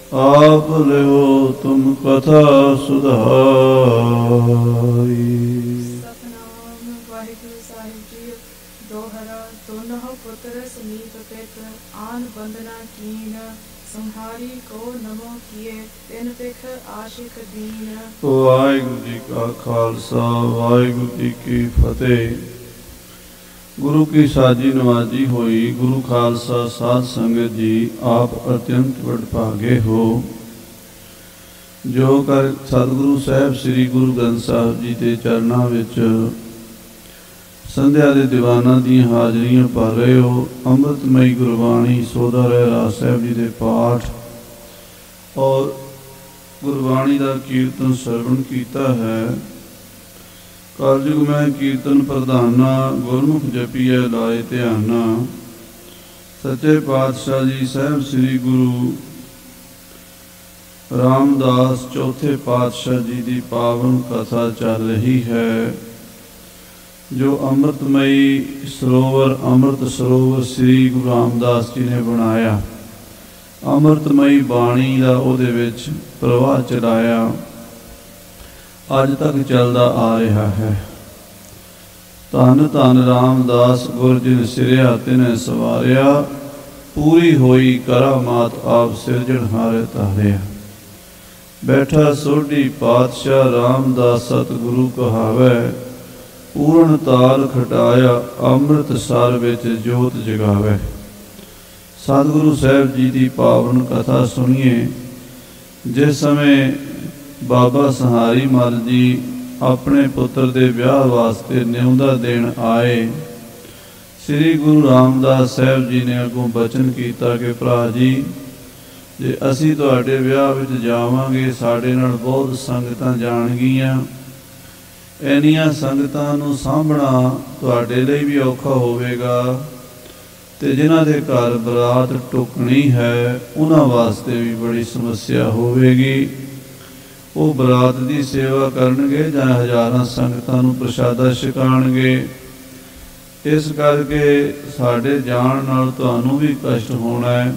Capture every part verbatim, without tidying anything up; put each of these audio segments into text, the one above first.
आप लियो तुम कथा सुधारी। सतनाम वाहिगुरु साहिब जी। दोहरा दोनों पुत्र समीप पित आन बंदना कीन संहारी को नमो किए तिन पिख आशिक दीन। वाहिगुरु जी का खालसा वाहिगुरु जी की फतेह। गुरु की साजी नवाजी होई गुरु खालसा साध संगत जी आप अत्यंत वडभागे हो जो कर सतगुरु साहब श्री गुरु ग्रंथ साहब जी के चरणों विच संध्या के दीवाना दी हाजरियां भर रहे हो। अमृतमयी गुरबाणी सोधा रहराज साहब जी के पाठ और गुरबाणी का कीर्तन श्रवण किया है। कलयुग में कीर्तन प्रधाना गुरमुख जपीए लाए ध्याना। सच्चे पातशाह जी साहब श्री गुरु रामदास चौथे पातशाह जी की पावन कथा चल रही है जो अमृतमयी सरोवर अमृत सरोवर श्री गुरु रामदास जी ने बनाया। अमृतमयी बाणी का उहदे विच प्रवाह चलाया अज तक चलता आ रहा है। धन धन रामदास गुर जिन सिरिया तिने सवारिया पूरी होई करामात आप सिरजणहारे तारिया। बैठा सोढ़ी पातशाह रामदास सतगुरु कहावै पूर्ण ताल खटाया अमृत सार विच जोत जगावै। सतगुरु साहब जी की पावन कथा सुनिए। जिस समय बाबा सहारी मल जी अपने पुत्र के ब्याह वास्ते न्योंदा देन आए श्री गुरु रामदास साहब जी ने अगों बचन किया कि भरा जी जे असी तुहाडे ब्याह विच जावांगे साडे नाल बहुत संगतां जाणगियां। इन्नियां संगतां नूं साਂਭਣਾ तुहाडे लई भी औखा होवेगा ते जिन्हां दे घर बरात टुकनी है उन्हां वास्ते भी बड़ी समस्या होवेगी। वो बरात की सेवा करनगे जां हज़ारां संगतां नूं प्रशादा छकाणगे। इस करके साडे जाण नाल तुहानूं भी कष्ट होना है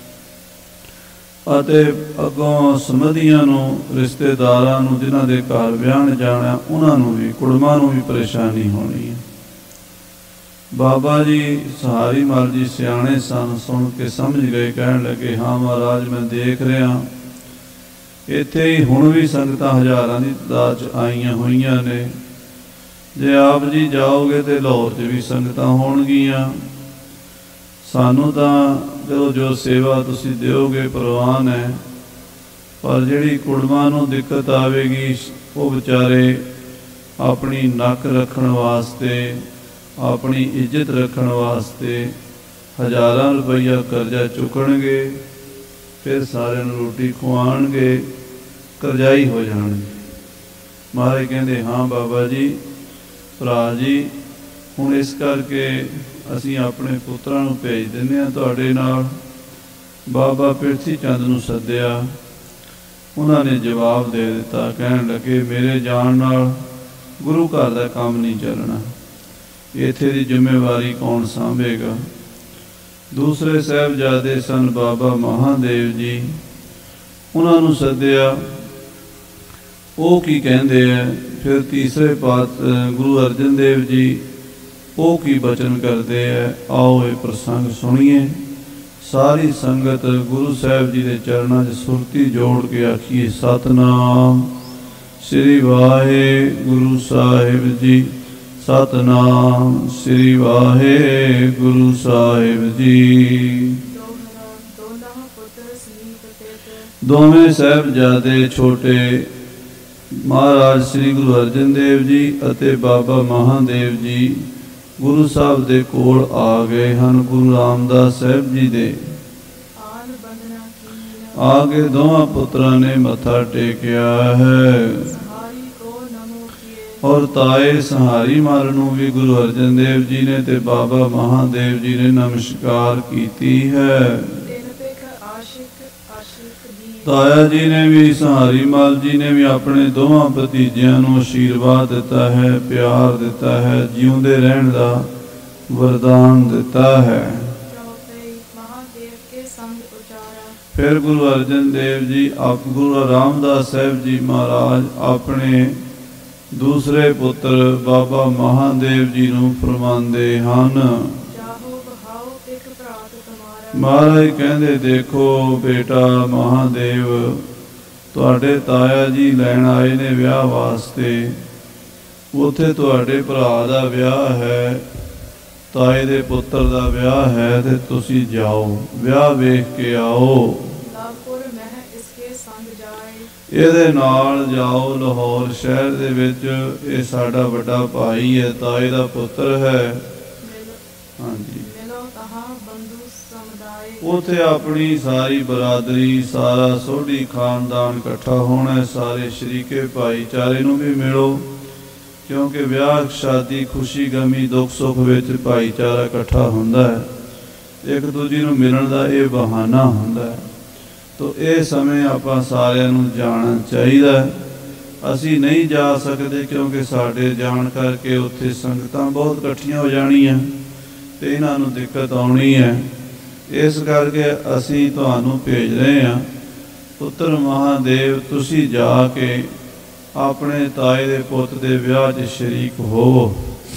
अते अगों समधियां नूं रिश्तेदारां नूं जिन्हां दे घर विआहण जाना उन्हां नूं भी कुड़मां नूं भी परेशानी होनी है। बाबा जी सहारी मल जी सियाणे सन सुन के समझ गए। कहण लगे हाँ महाराज मैं देख रहा इत्थे ही हुण भी संगतां हज़ारां की तादाद च आईयां होईयां ने। जे आप जी जाओगे तो लाहौर च भी संगतां होणगियां। सानू तां चलो जो सेवा तुसीं दिओगे प्रवान है पर जिहड़ी कुड़मां नूं दिक्कत आवेगी वो बेचारे अपनी नक रखण वास्ते अपनी इज्जत रखण वास्ते हज़ारां रुपया करजा चुकणगे फिर सारे रोटी खुआणगे करजाई हो जाणगे। महाराज कहते हाँ बाबा जी भरा जी हुण इस करके असीं अपने पुत्रां नूं भेज दिंदे हां तुहाडे नाल। बाबा पिरथी चंद नूं सद्दिया उन्हां ने जवाब दे दिता। कहण लगे मेरे जाण नाल गुरु घर दा काम नहीं चलना। इत्थे दी जिम्मेवारी कौन सांभेगा। दूसरे साहिबजादे सन बाबा महादेव जी उन्होंने सद्दिया वो की कहते हैं। फिर तीसरे पात गुरु अर्जन देव जी वो की बचन करते हैं। आओ ये प्रसंग सुनिए। सारी संगत गुरु साहब जी के चरणों च सुरती जोड़ के आखिए सतनाम श्री वाहे गुरु साहिब जी। सतनाम श्री वाहे गुरु साहिब जी। दोवें साहिबजादे छोटे महाराज श्री गुरु अर्जन देव जी अते बाबा महादेव जी गुरु साहब दे कोल आ गए हैं। गुरु रामदास साहब जी दे आगे दोवां पुत्रां ने मत्था टेकिया है और ताए सहारी मल नूं भी गुरु अर्जन देव जी ने ते बाबा महादेव जी ने नमस्कार की है। ताया जी ने भी सहारी मल जी ने भी अपने दोवां भतीजियां नूं आशीर्वाद दिता है प्यार दिता है जीउंदे रहण दा वरदान दिता है। फिर गुरु अर्जन देव जी आप गुरु रामदास साहब जी महाराज अपने दूसरे पुत्र बाबा महादेव जी नूं फरमांदे हन। महाराज कहंदे देखो बेटा महादेव तुहाडे ताया जी लैण आए ने विआह वास्ते, उत्थे तुहाडे भरा दा विआह है, ताए दे पुत्र दा विआह है, ते तुसी जाओ विआह वेख के आओ। ਇਹਦੇ ਨਾਲ ਜਾਓ ਲਾਹੌਰ ਸ਼ਹਿਰ ਦੇ ਵਿੱਚ, ਇਹ ਸਾਡਾ ਵੱਡਾ ਭਾਈ ਹੈ, ਤਾਏ ਦਾ ਪੁੱਤਰ ਹੈ। ਹਾਂਜੀ ਉੱਥੇ ਆਪਣੀ ਸਾਰੀ ਬਰਾਦਰੀ ਸਾਰਾ ਸੋਢੀ ਖਾਨਦਾਨ ਇਕੱਠਾ ਹੋਣਾ, ਸਾਰੇ ਸ਼ਰੀਕੇ ਭਾਈਚਾਰੇ ਨੂੰ ਵੀ ਮਿਲੋ, ਕਿਉਂਕਿ ਵਿਆਹ ਸ਼ਾਦੀ ਖੁਸ਼ੀ ਗਮੀ ਦੁੱਖ ਸੁੱਖ ਵਿੱਚ ਭਾਈਚਾਰਾ ਇਕੱਠਾ ਹੁੰਦਾ ਹੈ, ਇੱਕ ਦੂਜੇ ਨੂੰ ਮਿਲਣ ਦਾ ਇਹ ਬਹਾਨਾ ਹੁੰਦਾ ਹੈ। ਤੋ ਇਹ ਸਮੇਂ ਆਪਾਂ ਸਾਰਿਆਂ ਨੂੰ ਜਾਣਾ ਚਾਹੀਦਾ। ਅਸੀਂ ਨਹੀਂ ਜਾ ਸਕਦੇ ਕਿਉਂਕਿ ਸਾਡੇ ਜਾਣ ਕਰਕੇ ਉੱਥੇ ਸੰਗਤਾਂ ਬਹੁਤ ਇਕੱਠੀਆਂ ਹੋ ਜਾਣੀਆਂ ਅਤੇ ਇਹਨਾਂ ਨੂੰ ਦਿੱਕਤ ਆਉਣੀ ਹੈ। ਇਸ ਕਰਕੇ ਅਸੀਂ ਤੁਹਾਨੂੰ ਭੇਜ ਰਹੇ ਹਾਂ। ਪੁੱਤਰ ਮਹਾਦੇਵ ਤੁਸੀਂ ਜਾ ਕੇ ਆਪਣੇ ਤਾਏ ਦੇ ਪੁੱਤ ਦੇ ਵਿਆਹ 'ਚ ਸ਼ਰੀਕ ਹੋਵੋ।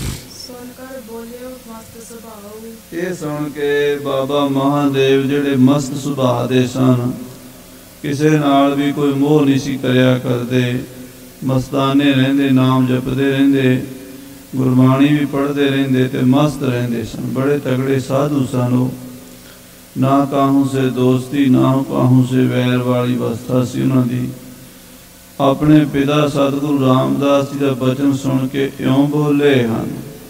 ਇਹ ਸੁਣ ਕੇ ਬਾਬਾ ਮਹਾਦੇਵ ਜਿਹੜੇ ਮਸਤ ਸੁਭਾਅ ਦੇ ਸਨ, ਕਿਸੇ ਨਾਲ ਵੀ ਕੋਈ ਮੋਹ ਨਹੀਂ ਸੀ ਕਰਿਆ ਕਰਦੇ, ਮਸਤਾਨੇ ਰਹਿੰਦੇ, ਨਾਮ ਜਪਦੇ ਰਹਿੰਦੇ, ਗੁਰਬਾਣੀ ਵੀ ਪੜ੍ਹਦੇ ਰਹਿੰਦੇ ਅਤੇ ਮਸਤ ਰਹਿੰਦੇ ਸਨ। ਬੜੇ ਤਗੜੇ ਸਾਧੂ ਸਨ ਉਹ। ਨਾ ਕਾਹੂ ਸੇ ਦੋਸਤੀ ਨਾ ਕਾਹੂ ਸੇ ਵੈਰ ਵਾਲੀ ਅਵਸਥਾ ਸੀ ਉਹਨਾਂ ਦੀ। ਆਪਣੇ ਪਿਤਾ ਸਤਿਗੁਰੂ ਰਾਮਦਾਸ ਜੀ ਦਾ ਬਚਨ ਸੁਣ ਕੇ ਇਉਂ ਬੋਲੇ ਹਨ,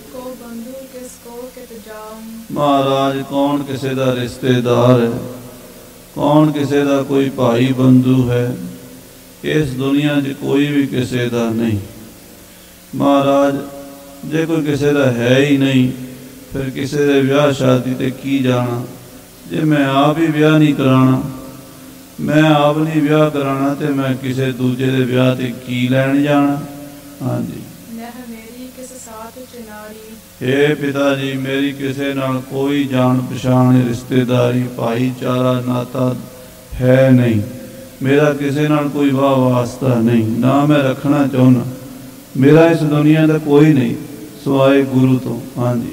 ਮਹਾਰਾਜ ਕੌਣ ਕਿਸੇ ਦਾ ਰਿਸ਼ਤੇਦਾਰ ਹੈ, ਕੌਣ ਕਿਸੇ ਦਾ ਕੋਈ ਭਾਈ ਬੰਧੂ ਹੈ, ਇਸ ਦੁਨੀਆ 'ਚ ਕੋਈ ਵੀ ਕਿਸੇ ਦਾ ਨਹੀਂ। ਮਹਾਰਾਜ ਜੇ ਕੋਈ ਕਿਸੇ ਦਾ ਹੈ ਹੀ ਨਹੀਂ, ਫਿਰ ਕਿਸੇ ਦੇ ਵਿਆਹ ਸ਼ਾਦੀ 'ਤੇ ਕੀ ਜਾਣਾ। ਜੇ ਮੈਂ ਆਪ ਹੀ ਵਿਆਹ ਨਹੀਂ ਕਰਾਉਣਾ, ਮੈਂ ਆਪ ਨਹੀਂ ਵਿਆਹ ਕਰਾਉਣਾ, ਅਤੇ ਮੈਂ ਕਿਸੇ ਦੂਜੇ ਦੇ ਵਿਆਹ 'ਤੇ ਕੀ ਲੈਣ ਜਾਣਾ। ਹਾਂਜੀ ਹੇ ਪਿਤਾ ਜੀ ਮੇਰੀ ਕਿਸੇ ਨਾਲ ਕੋਈ ਜਾਣ ਪਛਾਣ ਰਿਸ਼ਤੇਦਾਰੀ ਭਾਈਚਾਰਾ ਨਾਤਾ ਹੈ ਨਹੀਂ, ਮੇਰਾ ਕਿਸੇ ਨਾਲ ਕੋਈ ਵਾਹ ਵਾਸਤਾ ਨਹੀਂ, ਨਾ ਮੈਂ ਰੱਖਣਾ ਚਾਹੁੰਦਾ। ਮੇਰਾ ਇਸ ਦੁਨੀਆ ਦਾ ਕੋਈ ਨਹੀਂ ਸਿਵਾਏ ਗੁਰੂ ਤੋਂ। ਹਾਂਜੀ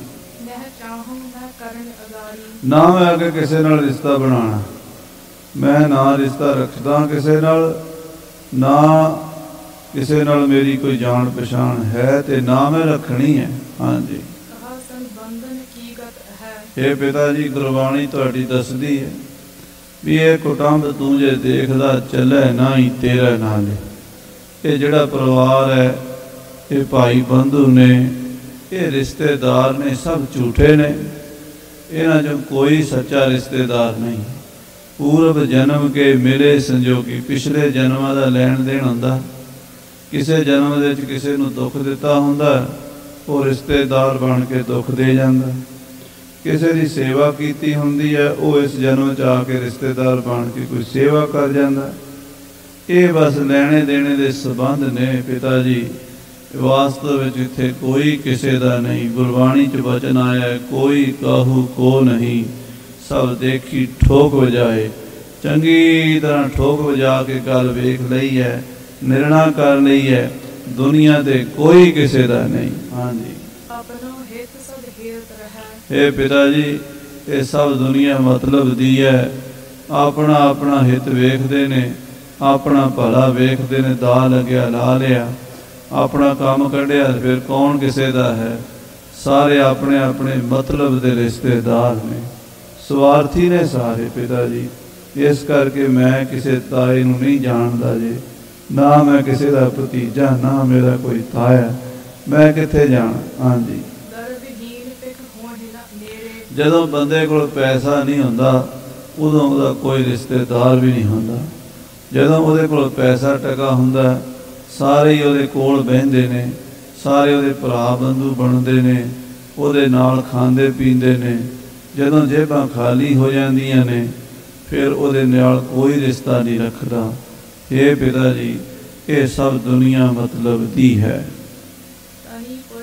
ਨਾ ਮੈਂ ਅੱਗੇ ਕਿਸੇ ਨਾਲ ਰਿਸ਼ਤਾ ਬਣਾਉਣਾ, ਮੈਂ ਨਾ ਰਿਸ਼ਤਾ ਰੱਖਦਾ ਕਿਸੇ ਨਾਲ, ਨਾ ਕਿਸੇ ਨਾਲ ਮੇਰੀ ਕੋਈ ਜਾਣ ਪਛਾਣ ਹੈ ਅਤੇ ਨਾ ਮੈਂ ਰੱਖਣੀ ਹੈ। ਹਾਂਜੀ ਇਹ ਪਿਤਾ ਜੀ ਗੁਰਬਾਣੀ ਤੁਹਾਡੀ ਦੱਸਦੀ ਹੈ ਵੀ ਇਹ ਕੁਟੁੰਬ ਤੂੰ ਜੇ ਦੇਖਦਾ ਚੱਲੇ ਨਾ ਹੀ ਤੇਰਾ ਨਾਲ। ਇਹ ਜਿਹੜਾ ਪਰਿਵਾਰ ਹੈ ਇਹ ਭਾਈ ਬੰਧੂ ਨੇ, ਇਹ ਰਿਸ਼ਤੇਦਾਰ ਨੇ, ਸਭ ਝੂਠੇ ਨੇ, ਇਹਨਾਂ 'ਚੋਂ ਕੋਈ ਸੱਚਾ ਰਿਸ਼ਤੇਦਾਰ ਨਹੀਂ। ਪੂਰਬ ਜਨਮ ਕੇ ਮਿਲੇ ਸੰਜੋਗੀ, ਪਿਛਲੇ ਜਨਮਾਂ ਦਾ ਲੈਣ ਦੇਣ ਹੁੰਦਾ। ਕਿਸੇ ਜਨਮ ਦੇ ਵਿੱਚ ਕਿਸੇ ਨੂੰ ਦੁੱਖ ਦਿੱਤਾ ਹੁੰਦਾ, ਉਹ ਰਿਸ਼ਤੇਦਾਰ ਬਣ ਕੇ ਦੁੱਖ ਦੇ ਜਾਂਦਾ। ਕਿਸੇ ਦੀ ਸੇਵਾ ਕੀਤੀ ਹੁੰਦੀ ਹੈ, ਉਹ ਇਸ ਜਨਮ 'ਚ ਆ ਕੇ ਰਿਸ਼ਤੇਦਾਰ ਬਣ ਕੇ ਕੋਈ ਸੇਵਾ ਕਰ ਜਾਂਦਾ। ਇਹ ਬਸ ਲੈਣੇ ਦੇਣੇ ਦੇ ਸੰਬੰਧ ਨੇ ਪਿਤਾ ਜੀ। ਵਾਸਤਵ ਵਿੱਚ ਇੱਥੇ ਕੋਈ ਕਿਸੇ ਦਾ ਨਹੀਂ। ਗੁਰਬਾਣੀ 'ਚ ਵਚਨ ਆਇਆ, ਕੋਈ ਕਾਹੂ ਕੋ ਨਹੀਂ, ਸਭ ਦੇਖੀ ਠੋਕ ਵਜਾਏ। ਚੰਗੀ ਤਰ੍ਹਾਂ ਠੋਕ ਵਜਾ ਕੇ ਗੱਲ ਵੇਖ ਲਈ ਹੈ, ਨਿਰਣਾ ਕਰ ਲਈ ਹੈ, ਦੁਨੀਆ 'ਤੇ ਕੋਈ ਕਿਸੇ ਦਾ ਨਹੀਂ। ਹਾਂਜੀ ਇਹ ਪਿਤਾ ਜੀ ਇਹ ਸਭ ਦੁਨੀਆ ਮਤਲਬ ਦੀ ਹੈ, ਆਪਣਾ ਆਪਣਾ ਹਿੱਤ ਵੇਖਦੇ ਨੇ, ਆਪਣਾ ਭਲਾ ਵੇਖਦੇ ਨੇ। ਦਾ ਲੱਗਿਆ ਲਾ ਲਿਆ, ਆਪਣਾ ਕੰਮ ਕੱਢਿਆ, ਫਿਰ ਕੌਣ ਕਿਸੇ ਦਾ ਹੈ। ਸਾਰੇ ਆਪਣੇ ਆਪਣੇ ਮਤਲਬ ਦੇ ਰਿਸ਼ਤੇਦਾਰ ਨੇ, ਸਵਾਰਥੀ ਨੇ ਸਾਰੇ ਪਿਤਾ ਜੀ। ਇਸ ਕਰਕੇ ਮੈਂ ਕਿਸੇ ਤਾਏ ਨੂੰ ਨਹੀਂ ਜਾਣਦਾ ਜੀ, ਨਾ ਮੈਂ ਕਿਸੇ ਦਾ ਭਤੀਜਾ, ਨਾ ਮੇਰਾ ਕੋਈ ਤਾਇਆ, ਮੈਂ ਕਿੱਥੇ ਜਾਣਾ। ਹਾਂਜੀ ਜਦੋਂ ਬੰਦੇ ਕੋਲ ਪੈਸਾ ਨਹੀਂ ਹੁੰਦਾ ਉਦੋਂ ਉਹਦਾ ਕੋਈ ਰਿਸ਼ਤੇਦਾਰ ਵੀ ਨਹੀਂ ਹੁੰਦਾ। ਜਦੋਂ ਉਹਦੇ ਕੋਲ ਪੈਸਾ ਟਕਾ ਹੁੰਦਾ ਸਾਰੇ ਹੀ ਉਹਦੇ ਕੋਲ ਬਹਿੰਦੇ ਨੇ, ਸਾਰੇ ਉਹਦੇ ਭਰਾ ਬੰਧੂ ਬਣਦੇ ਨੇ, ਉਹਦੇ ਨਾਲ ਖਾਂਦੇ ਪੀਂਦੇ ਨੇ। ਜਦੋਂ ਜੇਬਾਂ ਖਾਲੀ ਹੋ ਜਾਂਦੀਆਂ ਨੇ ਫਿਰ ਉਹਦੇ ਨਾਲ ਕੋਈ ਰਿਸ਼ਤਾ ਨਹੀਂ ਰੱਖਦਾ। ਇਹ ਪਿਤਾ ਜੀ ਇਹ ਸਭ ਦੁਨੀਆ ਮਤਲਬ ਦੀ ਹੈ।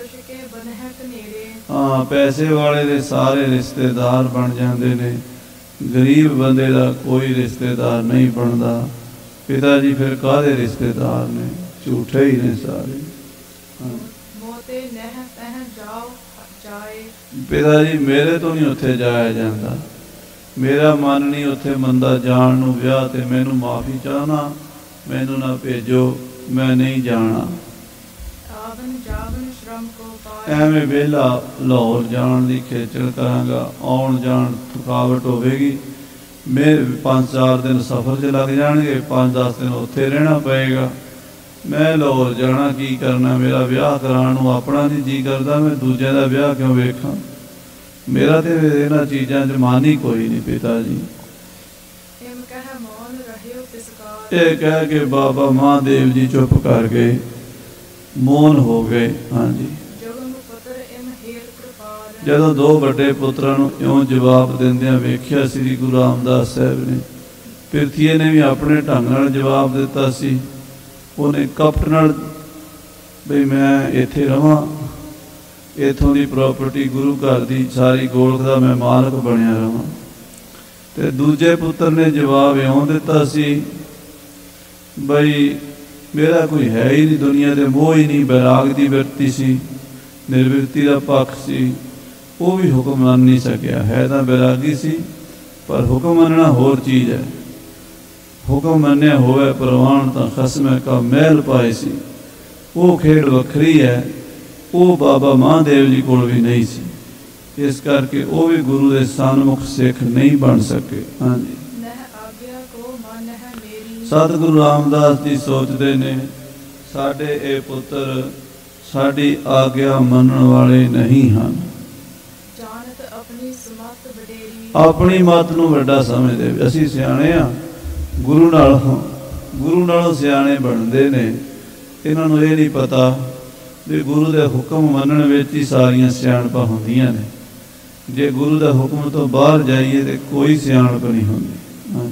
ਹਾਂ ਪੈਸੇ ਵਾਲੇ ਦੇ ਸਾਰੇ ਰਿਸ਼ਤੇਦਾਰ ਬਣ ਜਾਂਦੇ ਨੇ, गरीब बंदे का कोई रिश्तेदार नहीं बनता। पिता जी फिर काहदे रिश्तेदार ने, झूठे ही ने सारे। हाँ। पिता जी मेरे तो नहीं उत्थे जाया जाता, मेरा मन नहीं उत्थे मंदा जान नूं, विआह ते मैनू माफ़ी चाहना, मैनू ना भेजो, मैं नहीं जाना। एवें वेला लाहौर जान की खेचल करांगा, आउण जान थकावट होवेगी, मेरे पाँच चार दिन सफ़र च लग जाएंगे, पाँच दस दिन उत्थे रहना पएगा। मैं लाहौर जाना की करना, मेरा विआह कराउण नूं अपना नहीं जी करता, मैं दूजे का विआह क्यों वेखां। मेरा तो इन्हां चीज़ां च मन ही कोई नहीं। पिता जी ये कह के बाबा महादेव जी चुप कर गए, मौन हो गए। हाँ जी। जदों दो बड़े पुत्रां नूं इउं जवाब दिंदिआं वेखिया श्री गुरु रामदास साहब ने, पिरथीए ने भी अपने ढंग नाल जवाब दिता सी। उहने कपट नाल बई मैं इत्थे रवां, इत्थों की प्रॉपर्टी गुरु घर की सारी गोलख का मैं मालक बनिया रवां। ते दूजे पुत्र ने जवाब इउं दिता सी बई मेरा कोई है ही नहीं दुनिया के, मोह ही नहीं, बैराग की वृत्ति सी, निर्वृत्ति का पक्ष सी, वो भी हुक्म मन नहीं सकिया। है तो बैरागी सी पर हुक्म मनना होर चीज़ है। हुक्म मन्या होवे प्रवान तो खसमे का महल पाए सी, वो खेड वखरी है, वो बाबा महादेव जी कोल भी नहीं सी। इस करके वो भी गुरु के सन्मुख सिख नहीं बन सके। हाँ जी। सतगुरु रामदास जी सोचते ने साडे ए पुत्र साडी आग्या मनण वाले नहीं हैं, अपनी मत नूं वड्डा समझदे। असीं सियाणे आ, गुरु नालों गुरु नालों सियाणे बनदे ने। इन्हां नूं इह नहीं पता भी गुरु दे हुक्म मनण विच ही सारियां सियाणपां हुंदियां ने। जे गुरु दे हुक्म तो बाहर जाइए तो कोई सियाणप नहीं हुंदी।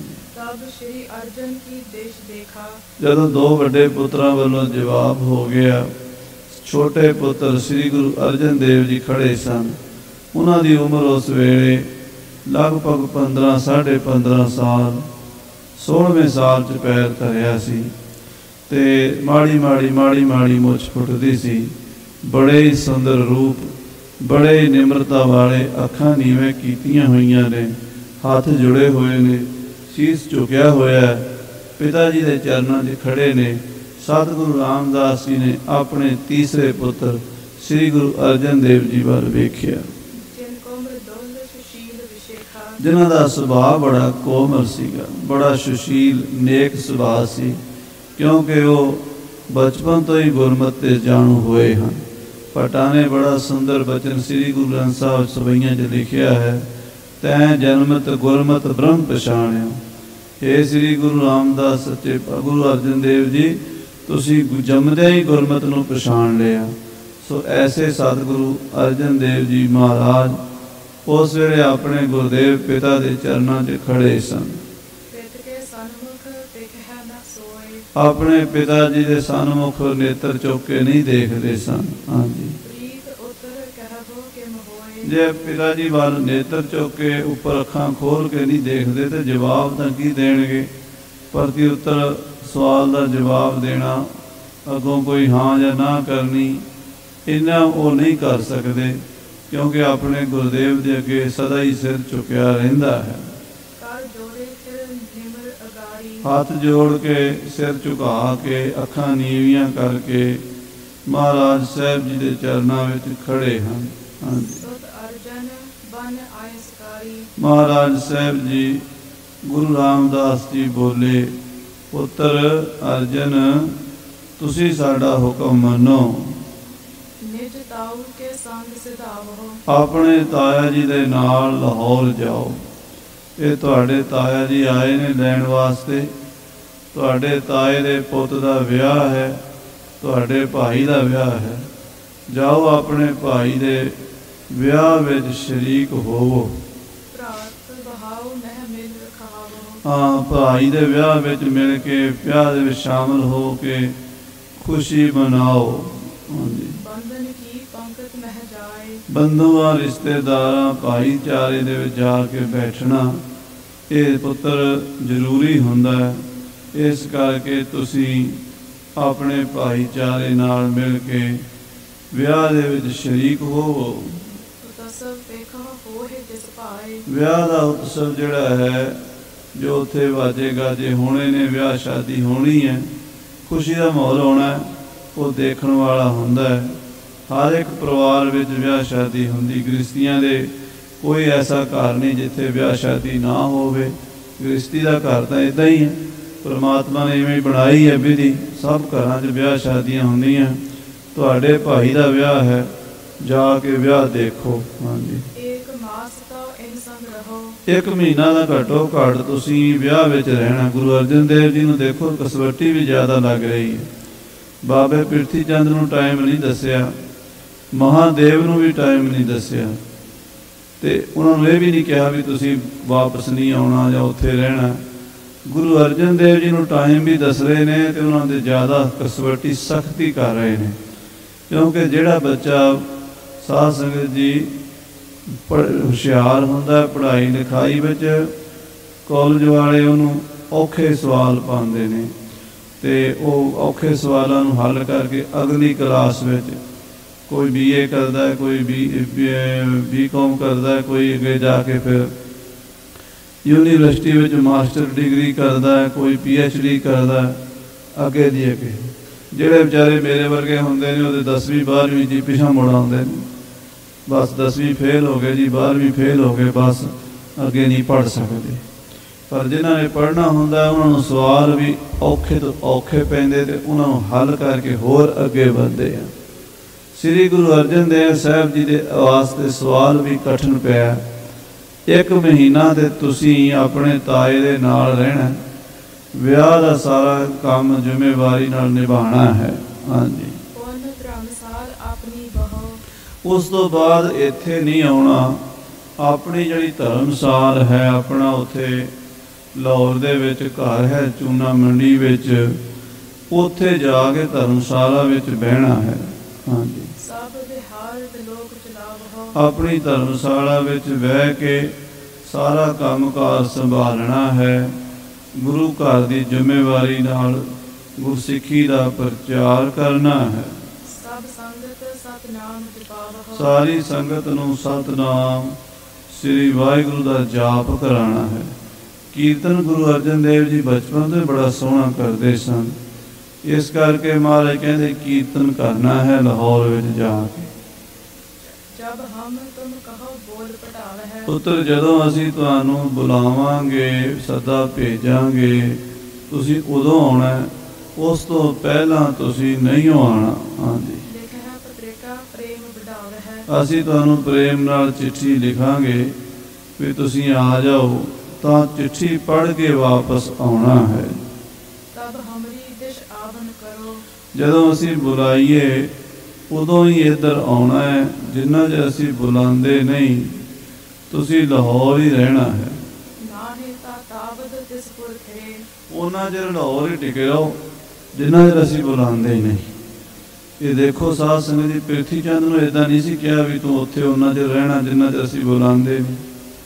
जदों दो वड्डे पुत्रां वालों जवाब हो गया, छोटे पुत्र श्री गुरु अर्जन देव जी खड़े सन। उन्हां दी उम्र उस वेले लगभग पंद्रह साढ़े पंद्रह साल, सोलहवें साल च पैर धरिया सी ते माड़ी माड़ी माड़ी माड़ी मुछ फुटदी सी। बड़े ही सुंदर रूप, बड़े ही निमरता वाले, अखां नीवें कीतियां होईयां ने, हाथ जुड़े हुए ने, शीस झुकिया होया है, पिता जी के चरणों च खड़े ने। सतगुरु रामदास जी ने अपने तीसरे पुत्र श्री गुरु अर्जन देव जी वाल वेख्या, जिन्हां दा सुभाव बड़ा कोमल सीगा, बड़ा सुशील नेक सुभाव सी, क्योंकि वो बचपन तो ही गुरमति जाणू हुए हैं। भट्टा ने बड़ा सुंदर बचन श्री गुरु ग्रंथ साहिब सवैयां च लिखिया है, तैं जन्मत गुरमत ब्रह्म पछाणियो। हे श्री गुरु रामदास सच्चे गुरु अर्जन देव जी, तुसी जमदे ही गुरमत नूं पछाण लिया। सो ऐसे सतगुरु अर्जन देव जी महाराज उस वेले अपने गुरुदेव पिता के चरणों च खड़े सन। अपने पिता जी के सन्मुख नेत्र चुक के नहीं देखते सन। हाँ जी। जे पिता जी वाल नेत्र चुक के उपर अखां खोल के नहीं देखते तो जवाब तो की देणगे। प्रति उत्तर सवाल का जवाब देना, अगों कोई हाँ या ना करनी, इन्ना वो नहीं कर सकते, क्योंकि अपने गुरुदेव के अगे सदा ही सिर चुकिया रहिंदा है। हाथ जोड़ के सिर झुका के अखां नीवियां करके महाराज साहब जी के चरणों में खड़े हैं। हाँ जी। महाराज साहब जी गुरु रामदास जी बोले, पुत्र अर्जन तुसी साडा हुक्म मनो, अपने ताया जी दे नाल लाहौर जाओ। ये तुहाडे ताया जी आए ने लैण वास्ते, तुहाडे ताए दे पुत दा विआह है, तुहाडे भाई दा विआह है। जाओ अपने भाई दे विआह विच शरीक होवो। हाँ, भाई दे विआह विच मिल के विआह दे विच शामिल हो के खुशी मनाओ। हाँ जी। बंधुआ रिश्तेदार भाईचारे दे विच जाके बैठना ਇਹ ਪੁੱਤਰ ਜ਼ਰੂਰੀ ਹੁੰਦਾ। ਇਸ ਕਰਕੇ ਤੁਸੀਂ ਆਪਣੇ ਭਾਈਚਾਰੇ ਨਾਲ ਮਿਲ ਕੇ ਵਿਆਹ ਦੇ ਵਿੱਚ ਸ਼ਰੀਕ ਹੋਵੋ। ਵਿਆਹ ਦਾ ਉਤਸਵ ਜਿਹੜਾ ਹੈ ਜੋ ਉੱਥੇ ਵਾਜੇ ਗਾਜੇ ਹੋਣੇ ਨੇ, ਵਿਆਹ ਸ਼ਾਦੀ ਹੋਣੀ ਹੈ, ਖੁਸ਼ੀ ਦਾ ਮਾਹੌਲ ਹੋਣਾ, ਉਹ ਦੇਖਣ ਵਾਲਾ ਹੁੰਦਾ ਹੈ। ਹਰ ਇੱਕ ਪਰਿਵਾਰ ਵਿੱਚ ਵਿਆਹ ਸ਼ਾਦੀ ਹੁੰਦੀ। ਗ੍ਰਸਤੀਆਂ ਦੇ ਕੋਈ ਐਸਾ ਘਰ ਨਹੀਂ ਜਿੱਥੇ ਵਿਆਹ ਸ਼ਾਦੀ ਨਾ ਹੋਵੇ। ਗ੍ਰਸਤੀ ਦਾ ਘਰ ਤਾਂ ਇੱਦਾਂ ਹੀ ਹੈ, ਪਰਮਾਤਮਾ ਨੇ ਇਵੇਂ ਬਣਾਈ ਹੈ ਵਿਧੀ। ਸਭ ਘਰਾਂ 'ਚ ਵਿਆਹ ਸ਼ਾਦੀਆਂ ਹੁੰਦੀਆਂ। ਤੁਹਾਡੇ ਭਾਈ ਦਾ ਵਿਆਹ ਹੈ, ਜਾ ਕੇ ਵਿਆਹ ਦੇਖੋ। ਹਾਂਜੀ, ਇੱਕ ਮਹੀਨਾ ਦਾ ਘੱਟੋ ਘੱਟ ਤੁਸੀਂ ਵਿਆਹ ਵਿੱਚ ਰਹਿਣਾ। ਗੁਰੂ ਅਰਜਨ ਦੇਵ ਜੀ ਨੂੰ ਦੇਖੋ, ਕਸਵੱਟੀ ਵੀ ਜ਼ਿਆਦਾ ਲੱਗ ਰਹੀ ਹੈ। ਬਾਬੇ ਪ੍ਰਿਥੀ ਚੰਦ ਨੂੰ ਟਾਈਮ ਨਹੀਂ ਦੱਸਿਆ, ਮਹਾਦੇਵ ਨੂੰ ਵੀ ਟਾਈਮ ਨਹੀਂ ਦੱਸਿਆ, ਅਤੇ ਉਹਨਾਂ ਨੂੰ ਇਹ ਵੀ ਨਹੀਂ ਕਿਹਾ ਵੀ ਤੁਸੀਂ ਵਾਪਸ ਨਹੀਂ ਆਉਣਾ ਜਾਂ ਉੱਥੇ ਰਹਿਣਾ। ਗੁਰੂ ਅਰਜਨ ਦੇਵ ਜੀ ਨੂੰ ਟਾਈਮ ਵੀ ਦੱਸ ਰਹੇ ਨੇ ਅਤੇ ਉਹਨਾਂ ਦੇ ਜ਼ਿਆਦਾ ਕਸਵੱਟੀ ਸਖਤੀ ਕਰ ਰਹੇ ਨੇ। ਕਿਉਂਕਿ ਜਿਹੜਾ ਬੱਚਾ ਸਾਧ ਸੰਗਤ ਜੀ ਪੜ੍ਹ ਹੁਸ਼ਿਆਰ ਹੁੰਦਾ ਪੜ੍ਹਾਈ ਲਿਖਾਈ ਵਿੱਚ, ਕਾਲਜ ਵਾਲੇ ਉਹਨੂੰ ਔਖੇ ਸਵਾਲ ਪਾਉਂਦੇ ਨੇ ਅਤੇ ਉਹ ਔਖੇ ਸਵਾਲਾਂ ਨੂੰ ਹੱਲ ਕਰਕੇ ਅਗਲੀ ਕਲਾਸ ਵਿੱਚ ਕੋਈ ਬੀ ਏ ਕਰਦਾ, ਕੋਈ ਬੀ ਬੀ ਕੌਮ ਕਰਦਾ, ਕੋਈ ਅੱਗੇ ਜਾ ਕੇ ਫਿਰ ਯੂਨੀਵਰਸਿਟੀ ਵਿੱਚ ਮਾਸਟਰ ਡਿਗਰੀ ਕਰਦਾ, ਕੋਈ ਪੀ ਐਚ ਡੀ ਕਰਦਾ, ਅੱਗੇ ਦੀ ਅੱਗੇ। ਜਿਹੜੇ ਵਿਚਾਰੇ ਮੇਰੇ ਵਰਗੇ ਹੁੰਦੇ ਨੇ ਉਹਦੇ ਦਸਵੀਂ ਬਾਰ੍ਹਵੀਂ ਜੀ ਪਿਛਾਂਹ ਮੁੜ ਆਉਂਦੇ ਨੇ। ਬਸ ਦਸਵੀਂ ਫੇਲ ਹੋ ਗਏ ਜੀ, ਬਾਰ੍ਹਵੀਂ ਫੇਲ ਹੋ ਗਏ, ਬਸ ਅੱਗੇ ਨਹੀਂ ਪੜ੍ਹ ਸਕਦੇ। ਪਰ ਜਿਨ੍ਹਾਂ ਨੇ ਪੜ੍ਹਨਾ ਹੁੰਦਾ ਉਹਨਾਂ ਨੂੰ ਸਵਾਲ ਵੀ ਔਖੇ ਤੋਂ ਔਖੇ ਪੈਂਦੇ ਅਤੇ ਉਹਨਾਂ ਨੂੰ ਹੱਲ ਕਰਕੇ ਹੋਰ ਅੱਗੇ ਵੱਧਦੇ ਆ। ਸ੍ਰੀ ਗੁਰੂ ਅਰਜਨ ਦੇਵ ਸਾਹਿਬ ਜੀ ਦੇ ਵਾਸਤੇ ਸਵਾਲ ਵੀ ਕਠਿਨ ਪਿਆ। ਇੱਕ ਮਹੀਨਾ ਤੇ ਤੁਸੀਂ ਆਪਣੇ ਤਾਏ ਦੇ ਨਾਲ ਰਹਿਣਾ, ਵਿਆਹ ਦਾ ਸਾਰਾ ਕੰਮ ਜ਼ਿੰਮੇਵਾਰੀ ਨਾਲ ਨਿਭਾਉਣਾ ਹੈ। ਹਾਂਜੀ, ਉਸ ਤੋਂ ਬਾਅਦ ਇੱਥੇ ਨਹੀਂ ਆਉਣਾ। ਆਪਣੀ ਜਿਹੜੀ ਧਰਮਸਾਲ ਹੈ, ਆਪਣਾ ਉੱਥੇ ਲਾਹੌਰ ਦੇ ਵਿੱਚ ਘਰ ਹੈ, ਚੂਨਾ ਮੰਡੀ ਵਿੱਚ, ਉੱਥੇ ਜਾ ਕੇ ਧਰਮਸ਼ਾਲਾ ਵਿੱਚ ਬਹਿਣਾ ਹੈ। ਹਾਂਜੀ, ਆਪਣੀ ਧਰਮਸ਼ਾਲਾ ਵਿੱਚ ਬਹਿ ਕੇ ਸਾਰਾ ਕੰਮ ਕਾਰ ਸੰਭਾਲਣਾ ਹੈ। ਗੁਰੂ ਘਰ ਦੀ ਜ਼ਿੰਮੇਵਾਰੀ ਨਾਲ ਗੁਰਸਿੱਖੀ ਦਾ ਪ੍ਰਚਾਰ ਕਰਨਾ ਹੈ। ਸਾਰੀ ਸੰਗਤ ਨੂੰ ਸਤਿਨਾਮ ਸ੍ਰੀ ਵਾਹਿਗੁਰੂ ਦਾ ਜਾਪ ਕਰਾਉਣਾ ਹੈ। ਕੀਰਤਨ ਗੁਰੂ ਅਰਜਨ ਦੇਵ ਜੀ ਬਚਪਨ ਤੋਂ ਬੜਾ ਸੋਹਣਾ ਕਰਦੇ ਸਨ। ਇਸ ਕਰਕੇ ਮਹਾਰਾਜ ਕਹਿੰਦੇ ਕੀਰਤਨ ਕਰਨਾ ਹੈ ਲਾਹੌਰ ਵਿੱਚ ਜਾ ਕੇ। ਪੁੱਤਰ, ਜਦੋਂ ਅਸੀਂ ਤੁਹਾਨੂੰ ਬੁਲਾਵਾਂਗੇ, ਸੱਦਾ ਭੇਜਾਂਗੇ, ਤੁਸੀਂ ਉਦੋਂ ਆਉਣਾ, ਉਸ ਤੋਂ ਪਹਿਲਾਂ ਤੁਸੀਂ ਨਹੀਂ ਆਉਣਾ। ਹਾਂਜੀ, ਅਸੀਂ ਤੁਹਾਨੂੰ ਪ੍ਰੇਮ ਨਾਲ ਚਿੱਠੀ ਲਿਖਾਂਗੇ ਵੀ ਤੁਸੀਂ ਆ ਜਾਓ, ਤਾਂ ਚਿੱਠੀ ਪੜ੍ਹ ਕੇ ਵਾਪਸ ਆਉਣਾ ਹੈ। ਜਦੋਂ ਅਸੀਂ ਬੁਲਾਈਏ ਉਦੋਂ ਹੀ ਇੱਧਰ ਆਉਣਾ ਹੈ। ਜਿੰਨਾ ਚਿਰ ਅਸੀਂ ਬੁਲਾਉਂਦੇ ਨਹੀਂ, ਤੁਸੀਂ ਲਾਹੌਰ ਹੀ ਰਹਿਣਾ ਹੈ। ਉਹਨਾਂ ਚਿਰ ਲਾਹੌਰ ਹੀ ਟਿਕੇ ਰਹੋ ਜਿੰਨਾ ਚਿਰ ਅਸੀਂ ਬੁਲਾਉਂਦੇ ਹੀ ਨਹੀਂ। ਇਹ ਦੇਖੋ ਸਾਧ ਸੰਗਤ ਜੀ, ਪ੍ਰਿਥੀ ਚੰਦ ਨੂੰ ਇੱਦਾਂ ਨਹੀਂ ਸੀ ਕਿਹਾ ਵੀ ਤੂੰ ਉੱਥੇ ਉਹਨਾਂ ਚਿਰ ਰਹਿਣਾ ਜਿੰਨਾ ਚਿਰ ਅਸੀਂ ਬੁਲਾਉਂਦੇ ਨਹੀਂ।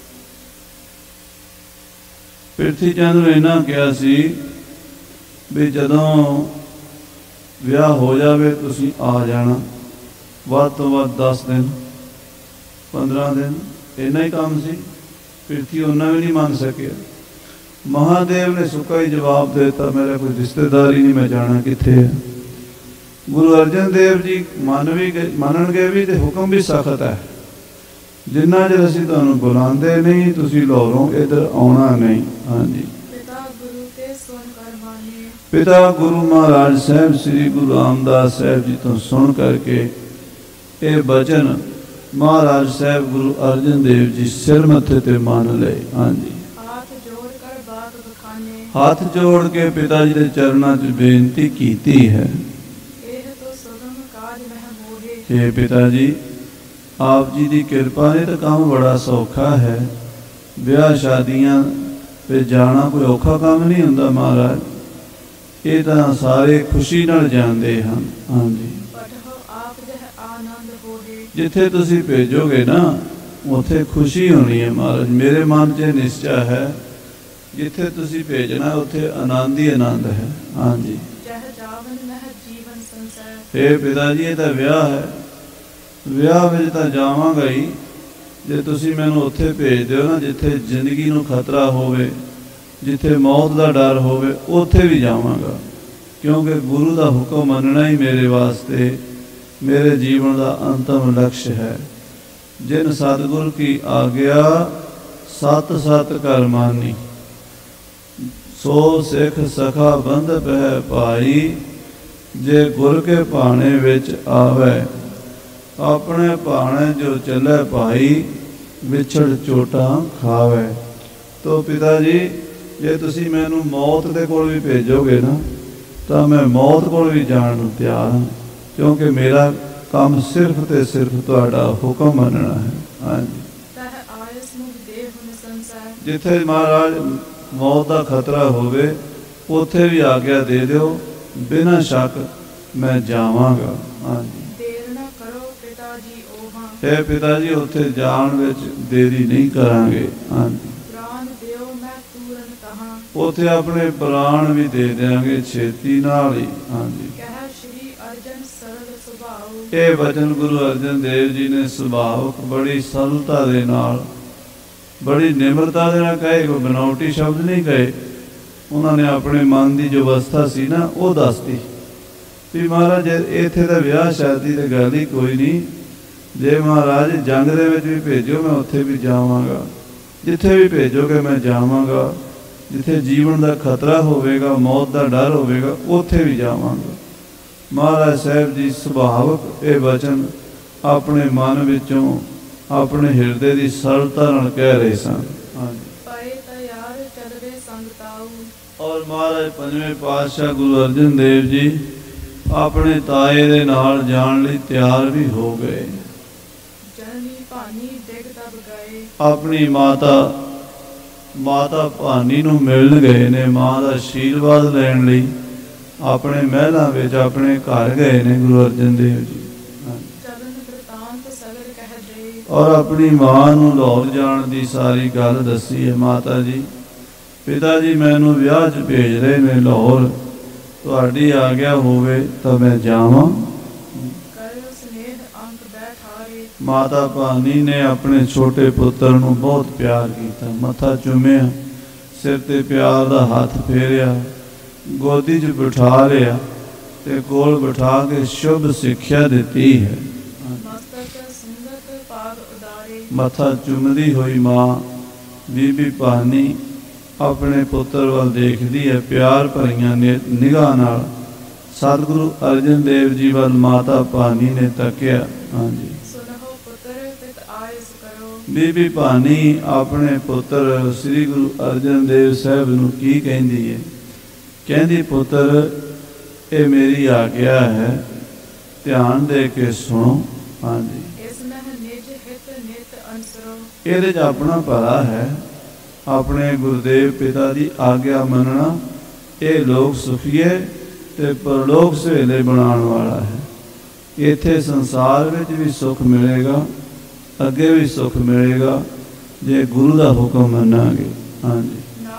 ਪ੍ਰਿਥੀ ਚੰਦ ਨੂੰ ਇਹਨਾਂ ਕਿਹਾ ਸੀ ਵੀ ਜਦੋਂ ਵਿਆਹ ਹੋ ਜਾਵੇ ਤੁਸੀਂ ਆ ਜਾਣਾ, ਵੱਧ ਤੋਂ ਵੱਧ ਦਸ ਦਿਨ ਪੰਦਰਾਂ ਦਿਨ, ਇੰਨਾ ਹੀ ਕੰਮ ਸੀ। ਪ੍ਰਿਥੀ ਉਹਨਾਂ ਵੀ ਨਹੀਂ ਮੰਨ ਸਕਿਆ। ਮਹਾਦੇਵ ਨੇ ਸੁੱਕਾ ਹੀ ਜਵਾਬ ਦੇ ਦਿੱਤਾ, ਮੇਰਾ ਕੋਈ ਰਿਸ਼ਤੇਦਾਰ ਹੀ ਨਹੀਂ, ਮੈਂ ਜਾਣਾ ਕਿੱਥੇ ਹੈ। ਗੁਰੂ ਅਰਜਨ ਦੇਵ ਜੀ ਮੰਨ ਵੀ ਗਏ, ਮੰਨਣਗੇ ਵੀ ਅਤੇ ਹੁਕਮ ਵੀ ਸਖਤ ਹੈ। ਜਿੰਨਾ ਚਿਰ ਅਸੀਂ ਤੁਹਾਨੂੰ ਬੁਲਾਉਂਦੇ ਨਹੀਂ, ਤੁਸੀਂ ਲਾਹੌਰੋਂ ਇੱਧਰ ਆਉਣਾ ਨਹੀਂ। ਹਾਂਜੀ, ਪਿਤਾ ਗੁਰੂ ਮਹਾਰਾਜ ਸਾਹਿਬ ਸ੍ਰੀ ਗੁਰੂ ਰਾਮਦਾਸ ਸਾਹਿਬ ਜੀ ਤੋਂ ਸੁਣ ਕਰਕੇ ਇਹ ਬਚਨ ਮਹਾਰਾਜ ਸਾਹਿਬ ਗੁਰੂ ਅਰਜਨ ਦੇਵ ਜੀ ਸਿਰ ਮੱਥੇ ਤੇ ਮੰਨ ਲਏ। ਹਾਂਜੀ, ਹੱਥ ਜੋੜ ਕੇ ਪਿਤਾ ਜੀ ਦੇ ਚਰਨਾਂ 'ਚ ਬੇਨਤੀ ਕੀਤੀ ਹੈ, हे ਪਿਤਾ ਜੀ, ਆਪ ਜੀ ਦੀ ਕਿਰਪਾ ਨੇ ਤਾਂ ਕੰਮ ਬੜਾ ਸੌਖਾ ਹੈ। ਵਿਆਹ ਸ਼ਾਦੀਆਂ 'ਤੇ ਜਾਣਾ ਕੋਈ ਔਖਾ ਕੰਮ ਨਹੀਂ ਹੁੰਦਾ ਮਹਾਰਾਜ, ਇਹ ਤਾਂ ਸਾਰੇ ਖੁਸ਼ੀ ਨਾਲ ਜਾਂਦੇ ਹਨ। ਹਾਂਜੀ, ਜਿੱਥੇ ਤੁਸੀਂ ਭੇਜੋਗੇ ਨਾ ਉੱਥੇ ਖੁਸ਼ੀ ਹੋਣੀ ਹੈ ਮਹਾਰਾਜ। ਮੇਰੇ ਮਨ 'ਚ ਨਿਸ਼ਚਾ ਹੈ ਜਿੱਥੇ ਤੁਸੀਂ ਭੇਜਣਾ ਉੱਥੇ ਆਨੰਦ ਹੀ ਆਨੰਦ ਹੈ। ਹਾਂਜੀ ਇਹ ਪਿਤਾ ਜੀ ਇਹ ਤਾਂ ਵਿਆਹ ਹੈ, ਵਿਆਹ ਵਿੱਚ ਤਾਂ ਜਾਵਾਂਗਾ ਹੀ। ਜੇ ਤੁਸੀਂ ਮੈਨੂੰ ਉੱਥੇ ਭੇਜ ਦਿਓ ਨਾ ਜਿੱਥੇ ਜ਼ਿੰਦਗੀ ਨੂੰ ਖਤਰਾ ਹੋਵੇ, ਜਿੱਥੇ ਮੌਤ ਦਾ ਡਰ ਹੋਵੇ, ਉੱਥੇ ਵੀ ਜਾਵਾਂਗਾ, ਕਿਉਂਕਿ ਗੁਰੂ ਦਾ ਹੁਕਮ ਮੰਨਣਾ ਹੀ ਮੇਰੇ ਵਾਸਤੇ ਮੇਰੇ ਜੀਵਨ ਦਾ ਅੰਤਮ ਲਕਸ਼ ਹੈ। ਜਿਨ ਸਤਿਗੁਰ ਕੀ ਆਗਿਆ ਸਤ ਸਤ ਕਰ ਮਾਨੀ, ਸੋ ਸਿੱਖ ਸਖਾ ਬੰਧ ਪਹਿ ਭਾਈ, ਜੇ ਗੁਰ ਕੇ ਭਾਣੇ ਵਿੱਚ ਆਵੇ, ਆਪਣੇ ਭਾਣੇ ਜੋ ਚੱਲੇ ਭਾਈ, ਵਿਛੜ ਚੋਟਾਂ ਖਾਵੇ। ਤੋ ਪਿਤਾ ਜੀ ਜੇ ਤੁਸੀਂ ਮੈਨੂੰ ਮੌਤ ਦੇ ਕੋਲ ਵੀ ਭੇਜੋਗੇ ਨਾ ਤਾਂ ਮੈਂ ਮੌਤ ਕੋਲ ਵੀ ਜਾਣ ਨੂੰ ਤਿਆਰ ਹਾਂ, ਕਿਉਂਕਿ ਮੇਰਾ ਕੰਮ ਸਿਰਫ ਤੇ ਸਿਰਫ ਤੁਹਾਡਾ ਹੁਕਮ ਮੰਨਣਾ ਹੈ। ਹਾਂਜੀ ਜਿੱਥੇ ਮਹਾਰਾਜ ਮੌਤ ਦਾ ਖਤਰਾ ਹੋਵੇ ਉੱਥੇ ਵੀ ਆਗਿਆ ਦੇ ਦਿਓ, ਬਿਨਾਂ ਸ਼ੱਕ ਮੈਂ ਜਾਵਾਂਗਾ। ਹਾਂਜੀ ਇਹ ਪਿਤਾ ਜੀ ਉੱਥੇ ਜਾਣ ਵਿੱਚ ਦੇਰੀ ਨਹੀਂ ਕਰਾਂਗੇ। ਹਾਂਜੀ ਉੱਥੇ ਆਪਣੇ ਪ੍ਰਾਣ ਵੀ ਦੇ ਦਿਆਂਗੇ ਛੇਤੀ ਨਾਲ ਹੀ। ਹਾਂਜੀ ਇਹ ਵਚਨ ਗੁਰੂ ਅਰਜਨ ਦੇਵ ਜੀ ਨੇ ਸੁਭਾਵਕ ਬੜੀ ਸਰਲਤਾ ਦੇ ਨਾਲ, ਬੜੀ ਨਿਮਰਤਾ ਦੇ ਨਾਲ ਕਹੇ, ਕੋਈ ਬਨਾਵਟੀ ਸ਼ਬਦ ਨਹੀਂ ਕਹੇ। ਉਹਨਾਂ ਨੇ ਆਪਣੇ ਮਨ ਦੀ ਜੋ ਅਵਸਥਾ ਸੀ ਨਾ ਉਹ ਦੱਸਦੀ ਵੀ ਮਹਾਰਾਜ ਇੱਥੇ ਤਾਂ ਵਿਆਹ ਸ਼ਾਦੀ ਦੀ ਗੱਲ ਹੀ ਕੋਈ ਨਹੀਂ, ਜੇ ਮਹਾਰਾਜ ਜੰਗ ਦੇ ਵਿੱਚ ਵੀ ਭੇਜੋ ਮੈਂ ਉੱਥੇ ਵੀ ਜਾਵਾਂਗਾ, ਜਿੱਥੇ ਵੀ ਭੇਜੋਗੇ ਮੈਂ ਜਾਵਾਂਗਾ, ਜਿੱਥੇ ਜੀਵਨ ਦਾ ਖਤਰਾ ਹੋਵੇਗਾ, ਮੌਤ ਦਾ ਡਰ ਹੋਵੇਗਾ, ਉੱਥੇ ਵੀ ਜਾਵਾਂਗਾ। ਮਹਾਰਾਜ ਸਾਹਿਬ ਜੀ ਸੁਭਾਵਕ ਇਹ ਵਚਨ ਆਪਣੇ ਮਨ ਵਿੱਚੋਂ, ਆਪਣੇ ਹਿਰਦੇ ਦੀ ਸਰਲਤਾ ਨਾਲ ਕਹਿ ਰਹੇ ਸਨ। ਔਰ ਮਹਾਰਾਜ ਪੰਜਵੇਂ ਪਾਤਸ਼ਾਹ ਗੁਰੂ ਅਰਜਨ ਦੇਵ ਜੀ ਆਪਣੇ ਤਾਏ ਦੇ ਨਾਲ ਜਾਣ ਲਈ ਤਿਆਰ ਵੀ ਹੋ ਗਏ। ਆਪਣੀ ਮਾਤਾ ਮਾਤਾ ਭਾਨੀ ਨੂੰ ਮਿਲਣ ਗਏ ਨੇ, ਮਾਂ ਦਾ ਆਸ਼ੀਰਵਾਦ ਲੈਣ ਲਈ ਆਪਣੇ ਮਹਿਲਾਂ ਵਿੱਚ, ਆਪਣੇ ਘਰ ਗਏ ਨੇ ਗੁਰੂ ਅਰਜਨ ਦੇਵ ਜੀ। ਔਰ ਆਪਣੀ ਮਾਂ ਨੂੰ ਲਾਹੌਰ ਜਾਣ ਦੀ ਸਾਰੀ ਗੱਲ ਦੱਸੀ ਹੈ। ਮਾਤਾ ਜੀ ਪਿਤਾ ਜੀ ਮੈਨੂੰ ਵਿਆਹ 'ਚ ਭੇਜ ਰਹੇ ਨੇ ਲਾਹੌਰ, ਤੁਹਾਡੀ ਆਗਿਆ ਹੋਵੇ ਤਾਂ ਮੈਂ ਜਾਵਾਂ। ਮਾਤਾ ਭਾਨੀ ਨੇ ਆਪਣੇ ਛੋਟੇ ਪੁੱਤਰ ਨੂੰ ਬਹੁਤ ਪਿਆਰ ਕੀਤਾ, ਮੱਥਾ ਚੁੰਮਿਆ, ਸਿਰ ਤੇ ਪਿਆਰ ਦਾ ਹੱਥ ਫੇਰਿਆ, ਗੋਦੀ 'ਚ ਬਿਠਾ ਲਿਆ ਤੇ ਕੋਲ ਬਿਠਾ ਕੇ ਸ਼ੁਭ ਸਿੱਖਿਆ ਦਿੱਤੀ ਹੈ। ਮੱਥਾ ਚੁੰਮਦੀ ਹੋਈ ਮਾਂ ਬੀਬੀ ਭਾਨੀ ਆਪਣੇ ਪੁੱਤਰ ਵੱਲ ਦੇਖਦੀ ਹੈ, ਪਿਆਰ ਭਰੀਆਂ ਨਿਗਾਹ ਨਾਲ ਸਤਿਗੁਰੂ ਅਰਜਨ ਦੇਵ ਜੀ ਵੱਲ ਮਾਤਾ ਭਾਨੀ ਨੇ ਤੱਕਿਆ। ਹਾਂਜੀ ਬੀਬੀ ਭਾਨੀ ਆਪਣੇ ਪੁੱਤਰ ਸ੍ਰੀ ਗੁਰੂ ਅਰਜਨ ਦੇਵ ਸਾਹਿਬ ਨੂੰ ਕੀ ਕਹਿੰਦੀ ਹੈ? ਕਹਿੰਦੀ ਪੁੱਤਰ ਇਹ ਮੇਰੀ ਆਗਿਆ ਹੈ, ਧਿਆਨ ਦੇ ਕੇ ਸੁਣੋ। ਹਾਂਜੀ ਇਹਦੇ 'ਚ ਆਪਣਾ ਭਲਾ ਹੈ, ਆਪਣੇ ਗੁਰਦੇਵ ਪਿਤਾ ਦੀ ਆਗਿਆ ਮੰਨਣਾ ਇਹ ਲੋਕ ਸੁਖੀਏ ਤੇ ਪਰਲੋਕ ਸਹੇਲੇ ਬਣਾਉਣ ਵਾਲਾ ਹੈ। ਇੱਥੇ ਸੰਸਾਰ ਵਿੱਚ ਵੀ ਸੁੱਖ ਮਿਲੇਗਾ, ਅੱਗੇ ਵੀ ਸੁੱਖ ਮਿਲੇਗਾ ਜੇ ਗੁਰੂ ਦਾ ਹੁਕਮ ਮੰਨਾਂਗੇ। ਹਾਂਜੀ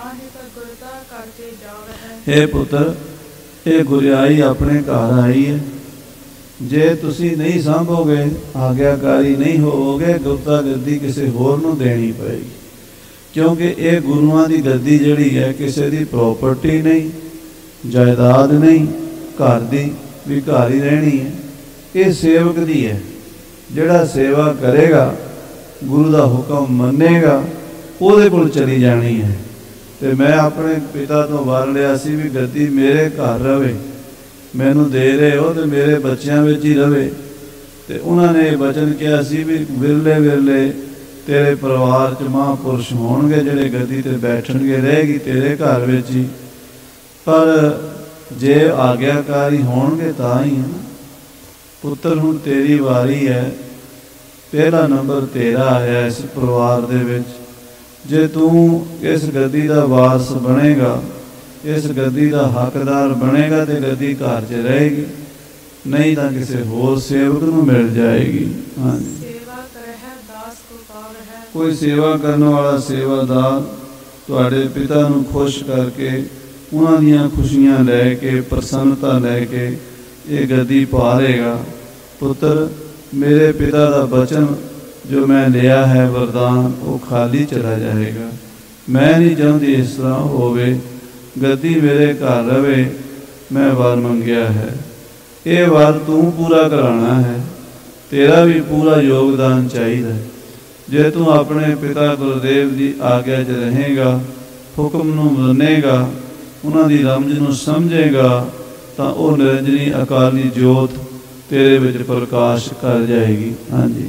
ਇਹ ਪੁੱਤਰ ਇਹ ਗੁਰਿਆਈ ਆਪਣੇ ਘਰ ਆਈ ਹੈ, ਜੇ ਤੁਸੀਂ ਨਹੀਂ ਸਾਂਭੋਗੇ, ਆਗਿਆਕਾਰੀ ਨਹੀਂ ਹੋਵੋਗੇ, ਗੁਪਤਾ ਗੱਦੀ ਕਿਸੇ ਹੋਰ ਨੂੰ ਦੇਣੀ ਪਏਗੀ, ਕਿਉਂਕਿ ਇਹ ਗੁਰੂਆਂ ਦੀ ਗੱਦੀ ਜਿਹੜੀ ਹੈ ਕਿਸੇ ਦੀ ਪ੍ਰੋਪਰਟੀ ਨਹੀਂ, ਜਾਇਦਾਦ ਨਹੀਂ, ਘਰ ਦੀ ਵੀ ਘਰ ਹੀ ਰਹਿਣੀ ਹੈ, ਇਹ ਸੇਵਕ ਦੀ ਹੈ। ਜਿਹੜਾ ਸੇਵਾ ਕਰੇਗਾ, ਗੁਰੂ ਦਾ ਹੁਕਮ ਮੰਨੇਗਾ, ਉਹਦੇ ਕੋਲ ਚਲੀ ਜਾਣੀ ਹੈ। ਤੇ ਮੈਂ ਆਪਣੇ ਪਿਤਾ ਤੋਂ ਵਰ ਲਿਆ ਸੀ ਵੀ ਗੱਦੀ ਮੇਰੇ ਘਰ ਰਵੇ, ਮੈਨੂੰ ਦੇ ਰਹੇ ਹੋ ਤੇ ਮੇਰੇ ਬੱਚਿਆਂ ਵਿੱਚ ਹੀ ਰਵੇ। ਤੇ ਉਹਨਾਂ ਨੇ ਇਹ ਵਚਨ ਕਿਹਾ ਸੀ ਵੀ ਵਿਰਲੇ ਵਿਰਲੇ ਤੇਰੇ ਪਰਿਵਾਰ 'ਚ ਮਹਾਂਪੁਰਸ਼ ਹੋਣਗੇ ਜਿਹੜੇ ਗੱਦੀ 'ਤੇ ਬੈਠਣਗੇ, ਰਹੇਗੀ ਤੇਰੇ ਘਰ ਵਿੱਚ ਹੀ, ਪਰ ਜੇ ਆਗਿਆਕਾਰੀ ਹੋਣਗੇ ਤਾਂ ਹੀ ਹੈ ਨਾ। ਪੁੱਤਰ ਹੁਣ ਤੇਰੀ ਵਾਰੀ ਹੈ, ਪਹਿਲਾ ਨੰਬਰ ਤੇਰਾ ਆਇਆ ਇਸ ਪਰਿਵਾਰ ਦੇ ਵਿੱਚ। ਜੇ ਤੂੰ ਇਸ ਗੱਦੀ ਦਾ ਵਾਰਸ ਬਣੇਗਾ, ਇਸ ਗੱਦੀ ਦਾ ਹੱਕਦਾਰ ਬਣੇਗਾ ਤੇ ਗੱਦੀ ਘਰ 'ਚ ਰਹੇਗੀ, ਨਹੀਂ ਤਾਂ ਕਿਸੇ ਹੋਰ ਸੇਵਕ ਨੂੰ ਮਿਲ ਜਾਏਗੀ। ਹਾਂਜੀ ਕੋਈ ਸੇਵਾ ਕਰਨ ਵਾਲਾ ਸੇਵਾਦਾਰ ਤੁਹਾਡੇ ਪਿਤਾ ਨੂੰ ਖੁਸ਼ ਕਰਕੇ ਉਹਨਾਂ ਦੀਆਂ ਖੁਸ਼ੀਆਂ ਲੈ ਕੇ ਪ੍ਰਸੰਨਤਾ ਲੈ ਕੇ ਇਹ ਗੱਦੀ ਪਾਲੇਗਾ। ਪੁੱਤਰ, ਮੇਰੇ ਪਿਤਾ ਦਾ ਬਚਨ ਜੋ ਮੈਂ ਲਿਆ ਹੈ ਵਰਦਾਨ, ਉਹ ਖਾਲੀ ਚਲਾ ਜਾਏਗਾ। ਮੈਂ ਨਹੀਂ ਚਾਹੁੰਦੀ ਇਸ ਤਰ੍ਹਾਂ ਹੋਵੇ। ਗੱਦੀ ਮੇਰੇ ਘਰ ਰਵੇ, ਮੈਂ ਵਰ ਮੰਗਿਆ ਹੈ। ਇਹ ਵਰ ਤੂੰ ਪੂਰਾ ਕਰਾਉਣਾ ਹੈ। ਤੇਰਾ ਵੀ ਪੂਰਾ ਯੋਗਦਾਨ ਚਾਹੀਦਾ। ਜੇ ਤੂੰ ਆਪਣੇ ਪਿਤਾ ਗੁਰਦੇਵ ਦੀ ਆਗਿਆ 'ਚ ਰਹੇਗਾ, ਹੁਕਮ ਨੂੰ ਮੰਨੇਗਾ, ਉਹਨਾਂ ਦੀ ਰਮਜ ਨੂੰ ਸਮਝੇਗਾ, ਤਾਂ ਉਹ ਨਿਰੰਜਨੀ ਅਕਾਲੀ ਜੋਤ ਤੇਰੇ ਵਿੱਚ ਪ੍ਰਕਾਸ਼ ਕਰ ਜਾਏਗੀ। ਹਾਂਜੀ,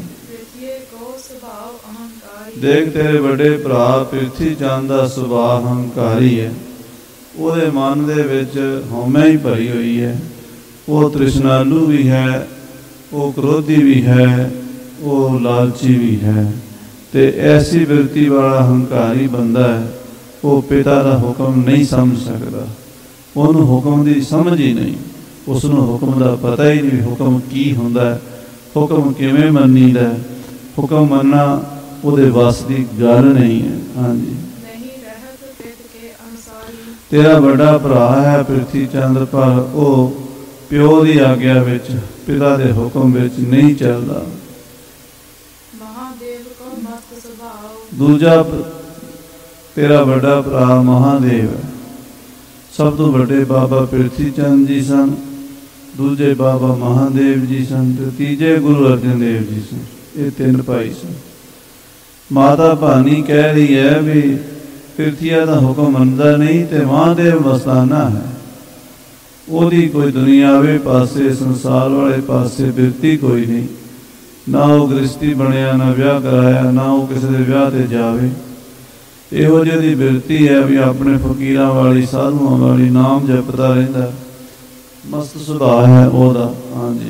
ਦੇਖ ਤੇਰੇ ਵੱਡੇ ਭਰਾ ਪ੍ਰਿਥੀ ਚੰਦ ਦਾ ਸੁਭਾਅ ਹੰਕਾਰੀ ਹੈ। ਉਹਦੇ ਮਨ ਦੇ ਵਿੱਚ ਹਉਮੈ ਹੀ ਭਰੀ ਹੋਈ ਹੈ। ਉਹ ਤ੍ਰਿਸ਼ਨਾਲੂ ਵੀ ਹੈ, ਉਹ ਕ੍ਰੋਧੀ ਵੀ ਹੈ, ਉਹ ਲਾਲਚੀ ਵੀ ਹੈ। ਤੇ ਐਸੀ ਬਿਰਤੀ ਵਾਲਾ ਹੰਕਾਰੀ ਬੰਦਾ ਹੈ, ਉਹ ਪਿਤਾ ਦਾ ਹੁਕਮ ਨਹੀਂ ਸਮਝ ਸਕਦਾ। ਉਹਨੂੰ ਹੁਕਮ ਦੀ ਸਮਝ ਹੀ ਨਹੀਂ। ਉਸ ਨੂੰ ਹੁਕਮ ਦਾ ਪਤਾ ਹੀ ਨਹੀਂ, ਹੁਕਮ ਕੀ ਹੁੰਦਾ ਹੈ, ਹੁਕਮ ਕਿਵੇਂ ਮੰਨੀਦਾ। ਹੁਕਮ ਮੰਨਣਾ ਉਹਦੇ ਵੱਸ ਦੀ ਗੱਲ ਨਹੀਂ ਹੈ। ਹਾਂਜੀ, ਤੇਰਾ ਵੱਡਾ ਭਰਾ ਹੈ ਪ੍ਰਿਥੀ ਚੰਦ, ਪਰ ਉਹ ਪਿਓ ਦੀ ਆਗਿਆ ਵਿੱਚ, ਪਿਤਾ ਦੇ ਹੁਕਮ ਵਿੱਚ ਨਹੀਂ ਚੱਲਦਾ। ਦੂਜਾ ਤੇਰਾ ਵੱਡਾ ਭਰਾ ਮਹਾਦੇਵ ਹੈ। ਸਭ ਤੋਂ ਵੱਡੇ ਬਾਬਾ ਪ੍ਰਿਥੀ ਚੰਦ ਜੀ ਸਨ, ਦੂਜੇ ਬਾਬਾ ਮਹਾਦੇਵ ਜੀ ਸਨ, ਤੇ ਤੀਜੇ ਗੁਰੂ ਅਰਜਨ ਦੇਵ ਜੀ ਸਨ। ਇਹ ਤਿੰਨ ਭਾਈ ਸਨ। ਮਾਤਾ ਭਾਨੀ ਕਹਿ ਰਹੀ ਹੈ ਵੀ ਪ੍ਰਿਥੀਆ ਦਾ ਹੁਕਮ ਮੰਨਦਾ ਨਹੀਂ ਤੇ ਮਹਾਦੇਵ ਮਸਤਾਨਾ ਹੈ। ਉਹਦੀ ਕੋਈ ਦੁਨੀਆਵੇ ਪਾਸੇ, ਸੰਸਾਰ ਵਾਲੇ ਪਾਸੇ ਬਿਰਤੀ ਕੋਈ ਨਹੀਂ। ਨਾ ਉਹ ਗ੍ਰਸਤੀ ਬਣਿਆ, ਨਾ ਵਿਆਹ ਕਰਾਇਆ, ਨਾ ਉਹ ਕਿਸੇ ਦੇ ਵਿਆਹ 'ਤੇ ਜਾਵੇ। ਇਹੋ ਜਿਹੀ ਦੀ ਬਿਰਤੀ ਹੈ ਵੀ ਆਪਣੇ ਫਕੀਰਾਂ ਵਾਲੀ, ਸਾਧੂਆਂ ਵਾਲੀ, ਨਾਮ ਜਪਦਾ ਰਹਿੰਦਾ। ਮਸਤ ਸੁਭਾਅ ਹੈ ਉਹਦਾ। ਹਾਂਜੀ,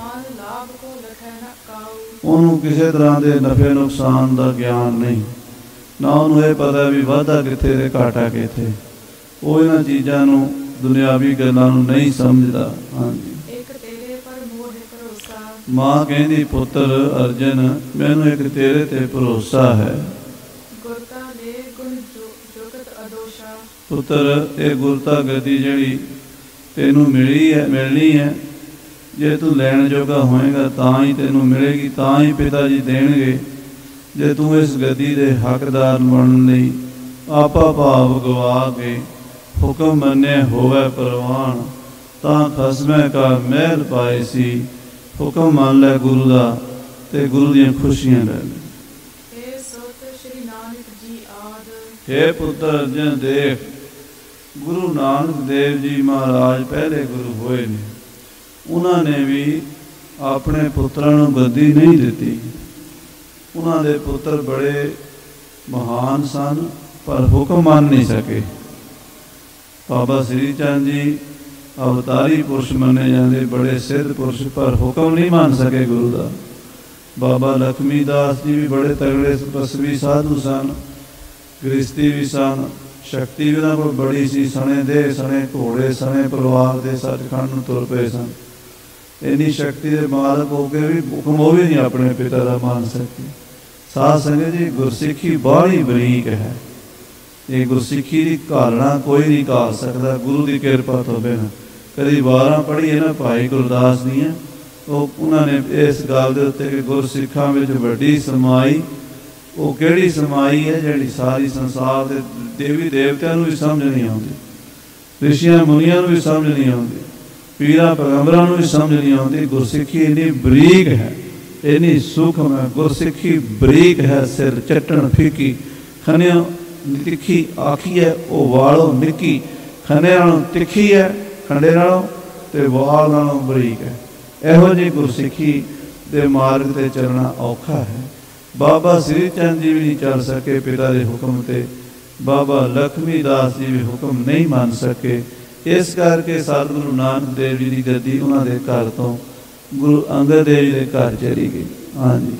ਉਹਨੂੰ ਕਿਸੇ ਤਰ੍ਹਾਂ ਦੇ ਨਫੇ ਨੁਕਸਾਨ ਦਾ ਗਿਆਨ ਨਹੀਂ। ਨਾ ਉਹਨੂੰ ਇਹ ਪਤਾ ਵੀ ਵਾਧਾ ਕਿੱਥੇ ਤੇ ਘਾਟਾ ਕਿੱਥੇ। ਉਹ ਇਹਨਾਂ ਚੀਜ਼ਾਂ ਨੂੰ, ਦੁਨਿਆਵੀ ਗੱਲਾਂ ਨੂੰ ਨਹੀਂ ਸਮਝਦਾ। ਹਾਂਜੀ, ਮਾਂ ਕਹਿੰਦੀ ਪੁੱਤਰ ਅਰਜਨ, ਮੈਨੂੰ ਇੱਕ ਤੇਰੇ ਤੇ ਭਰੋਸਾ ਹੈ। ਪੁੱਤਰ, ਇਹ ਗੁਰਤਾ ਗਤੀ ਜਿਹੜੀ ਤੈਨੂੰ ਮਿਲੀ ਹੈ, ਮਿਲਣੀ ਹੈ। ਜੇ ਤੂੰ ਲੈਣ ਜੋਗਾ ਹੋਏਗਾ ਤਾਂ ਹੀ ਤੈਨੂੰ ਮਿਲੇਗੀ, ਤਾਂ ਹੀ ਪਿਤਾ ਜੀ ਦੇਣਗੇ। ਜੇ ਤੂੰ ਇਸ ਗਦੀ ਦੇ ਹੱਕਦਾਰ ਬਣਨ ਲਈ ਆਪਾ ਭਾਵ ਗਵਾ ਕੇ ਹੁਕਮ ਮੰਨੇ ਹੋਵੇ ਪ੍ਰਵਾਨ, ਤਾਂ ਖਸਮੇ ਕਾ ਮਹਿਲ ਪਾਏ ਸੀ। ਹੁਕਮ ਮੰਨ ਲੈ ਗੁਰੂ ਦਾ ਤੇ ਗੁਰੂ ਦੀਆਂ ਖੁਸ਼ੀਆਂ ਲੈ ਲੈ। ਹੇ ਪੁੱਤਰ ਅਰਜਨ, ਦੇਖ ਗੁਰੂ ਨਾਨਕ ਦੇਵ ਜੀ ਮਹਾਰਾਜ ਪਹਿਲੇ ਗੁਰੂ ਹੋਏ ਨੇ। ਉਹਨਾਂ ਨੇ ਵੀ ਆਪਣੇ ਪੁੱਤਰਾਂ ਨੂੰ ਗੱਦੀ ਨਹੀਂ ਦਿੱਤੀ। ਉਹਨਾਂ ਦੇ ਪੁੱਤਰ ਬੜੇ ਮਹਾਨ ਸਨ, ਪਰ ਹੁਕਮ ਮੰਨ ਨਹੀਂ ਸਕੇ। ਬਾਬਾ ਸ੍ਰੀ ਚੰਦ ਜੀ ਅਵਤਾਰੀ ਪੁਰਸ਼ ਮੰਨੇ ਜਾਂਦੇ, ਬੜੇ ਸਿੱਧ ਪੁਰਸ਼, ਪਰ ਹੁਕਮ ਨਹੀਂ ਮੰਨ ਸਕੇ ਗੁਰੂ ਦਾ। ਬਾਬਾ ਲਖਮੀ ਦਾਸ ਜੀ ਵੀ ਬੜੇ ਤਗੜੇ ਤਪਸਵੀ ਸਾਧੂ ਸਨ, ਗ੍ਰਸਤੀ ਵੀ ਸਨ, ਸ਼ਕਤੀ ਵੀ ਉਹਨਾਂ ਕੋਲ ਬੜੀ ਸੀ। ਸਣੇ ਦੇ ਸਣੇ ਘੋੜੇ, ਸਣੇ ਪਰਿਵਾਰ ਦੇ ਸੱਚਖੰਡ ਨੂੰ ਤੁਰ ਪਏ ਸਨ। ਇੰਨੀ ਸ਼ਕਤੀ ਦੇ ਮਾਲਕ ਹੋ ਕੇ ਵੀ ਹੁਕਮ ਉਹ ਵੀ ਨਹੀਂ ਆਪਣੇ ਪਿਤਾ ਦਾ ਮੰਨ ਸਕੇ। ਸਾਧ ਸੰਗਤ ਜੀ, ਗੁਰਸਿੱਖੀ ਬਾਹਲੀ ਬਰੀਕ ਹੈ। ਇਹ ਗੁਰਸਿੱਖੀ ਦੀ ਘਾਲਣਾ ਕੋਈ ਨਹੀਂ ਘਾਲ ਸਕਦਾ ਗੁਰੂ ਦੀ ਕਿਰਪਾ ਤੋਂ ਬਿਨਾਂ। ਕਦੀ ਵਾਰਾਂ ਪੜ੍ਹੀਏ ਨਾ ਭਾਈ ਗੁਰਦਾਸ ਦੀਆਂ, ਉਹ ਉਹਨਾਂ ਨੇ ਇਸ ਗੱਲ ਦੇ ਉੱਤੇ ਕਿ ਗੁਰਸਿੱਖਾਂ ਵਿੱਚ ਵੱਡੀ ਸਮਾਈ, ਉਹ ਕਿਹੜੀ ਸਮਾਈ ਹੈ ਜਿਹੜੀ ਸਾਰੀ ਸੰਸਾਰ ਦੇ ਦੇਵੀ ਦੇਵਤਿਆਂ ਨੂੰ ਵੀ ਸਮਝ ਨਹੀਂ ਆਉਂਦੀ, ਰਿਸ਼ੀਆਂ ਮੁਨੀਆਂ ਨੂੰ ਵੀ ਸਮਝ ਨਹੀਂ ਆਉਂਦੀ, ਪੀਰਾਂ ਪੈਗੰਬਰਾਂ ਨੂੰ ਵੀ ਸਮਝ ਨਹੀਂ ਆਉਂਦੀ। ਗੁਰਸਿੱਖੀ ਇੰਨੀ ਬਰੀਕ ਹੈ, ਇੰਨੀ ਸੂਖਮ ਹੈ। ਗੁਰਸਿੱਖੀ ਬਰੀਕ ਹੈ, ਸਿਰ ਚੱਟਣ ਫੀਕੀ, ਖਨਿਓ ਤਿੱਖੀ ਆਖੀ ਹੈ, ਉਹ ਵਾਲੋਂ ਨਿੱਕੀ। ਖੰਡੇ ਨਾਲੋਂ ਤਿੱਖੀ ਹੈ, ਖੰਡੇ ਨਾਲੋਂ ਤੇ ਵਾਲ ਨਾਲੋਂ ਬਰੀਕ ਹੈ। ਇਹੋ ਜਿਹੀ ਗੁਰਸਿੱਖੀ ਦੇ ਮਾਰਗ 'ਤੇ ਚੱਲਣਾ ਔਖਾ ਹੈ। ਬਾਬਾ ਸ੍ਰੀ ਚੰਦ ਜੀ ਵੀ ਨਹੀਂ ਚੱਲ ਸਕੇ ਪਿਤਾ ਦੇ ਹੁਕਮ 'ਤੇ। ਬਾਬਾ ਲਖਮੀ ਦਾਸ ਜੀ ਵੀ ਹੁਕਮ ਨਹੀਂ ਮੰਨ ਸਕੇ। ਇਸ ਕਰਕੇ ਸਤਿਗੁਰੂ ਨਾਨਕ ਦੇਵ ਜੀ ਦੀ ਗੱਦੀ ਉਹਨਾਂ ਦੇ ਘਰ ਤੋਂ ਗੁਰੂ ਅੰਗਦ ਦੇਵ ਜੀ ਦੇ ਘਰ ਚਲੀ ਗਈ। ਹਾਂਜੀ,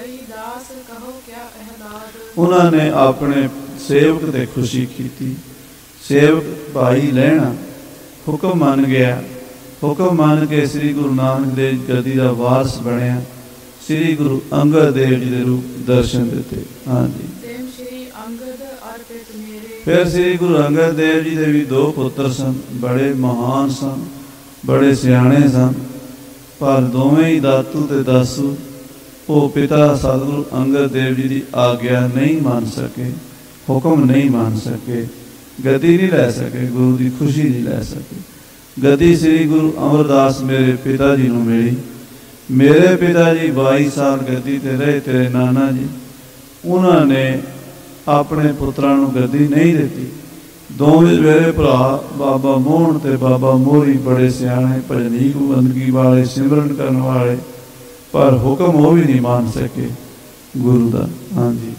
ਉਹਨਾਂ ਨੇ ਆਪਣੇ ਸੇਵਕ 'ਤੇ ਖੁਸ਼ੀ ਕੀਤੀ। ਸੇਵਕ ਭਾਈ ਲੈਣਾ ਹੁਕਮ ਮੰਨ ਗਿਆ। ਹੁਕਮ ਮੰਨ ਕੇ ਸ੍ਰੀ ਗੁਰੂ ਨਾਨਕ ਦੇਵ ਜੀ ਗੱਦੀ ਦਾ ਵਾਰਸ ਬਣਿਆ। ਸ੍ਰੀ ਗੁਰੂ ਅੰਗਦ ਦੇਵ ਜੀ ਦੇ ਰੂਪ ਦਰਸ਼ਨ ਦਿੱਤੇ। ਹਾਂਜੀ, ਸ਼੍ਰੀ ਅੰਗਦ ਅਰਪਿਤ ਮੇਰੇ फिर श्री गुरु अंगद देव जी के भी दो पुत्र सन, बड़े महान सन, बड़े सियाणे सन, पर दोवें ही दातू ते दासू वो पिता सतगुरु अंगद देव जी की आग्या नहीं मान सके, हुक्म नहीं मान सके, गद्दी नहीं लै सके, गुरु की खुशी नहीं लै सके। गद्दी श्री गुरु अमरदास मेरे पिता जी नूं मिली। मेरे पिता जी बाई साल गद्दी ते रहे, तेरे नाना जी, उन्होंने अपने पुत्रां नूं गद्दी नहीं दी। दोवें मेरे भरा बाबा मोहन ते बाबा मोहरी बड़े सियाणे, भजनीक बंदगी वाले, सिमरन करने वाले, पर हुक्म वो भी नहीं मान सके गुरु का। हाँ जी,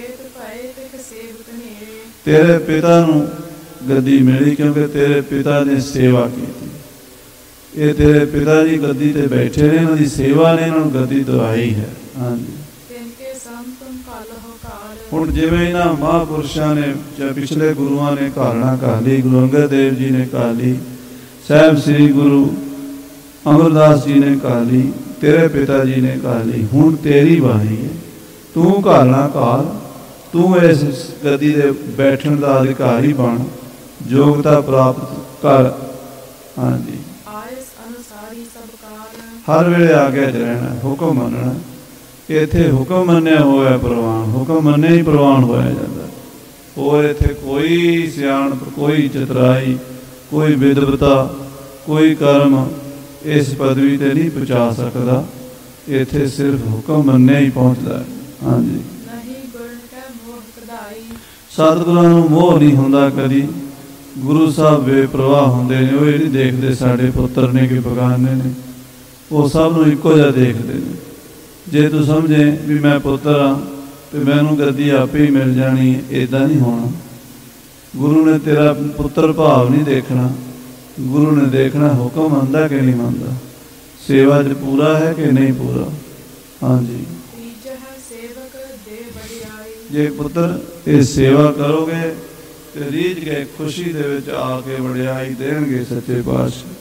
तेरे पिता नूं गद्दी मिली क्योंकि तेरे पिता ने सेवा की थी। ये तेरे पिता जी गद्दी ते बैठे ने, इन्हों की सेवा ने इन्हों गद्दी दवाई है। हाँ जी, हुण जिवें इन्हां महापुरुषां ने या पिछले गुरुआं ने घालना कर ली, गुरु अंगद देव जी ने कर ली, साहब श्री गुरु अमरदास जी ने कर ली, तेरे पिता जी ने कर ली, हुण तेरी वारी है, तू घालना घाल, तू इस गद्दी दे बैठण दा अधिकारी बन, योग्यता प्राप्त कर। हाँ जी, हर वेले आगे च रहना, हुक्म मनना। इत्थे हुक्म मन्निया होया प्रवान, हुक्म मन्ने ही प्रवान होया जाता। और इत्थे कोई सियाणप, कोई चतराई, कोई विद्वता, कोई कर्म इस पदवी ते नहीं पहुँचा सकता। इत्थे सिर्फ हुक्म मन्ने ही पहुँचता है। हाँ जी, सतगुरां नूं मोह नहीं हुंदा कदी। गुरु साहब बेप्रवाह हुंदे ने, वो नहीं देखते साडे पुत्र ने कि बगाने ने, वो सब नूं इक्को जिहा देखते हैं। जे तू समझे भी मैं पुत्र हाँ तो मैनू गद्दी आपे ही मिल जानी है, इदा नहीं होना। गुरु ने तेरा पुत्र भाव नहीं देखना, गुरु ने देखना हुक्म मनदा कि नहीं मनदा, सेवा च पूरा है कि नहीं पूरा। हाँ जी, जे पुत्र ये सेवा करोगे तो रीझ के खुशी दे विच आके वडियाई देणगे सच्चे पातशाह।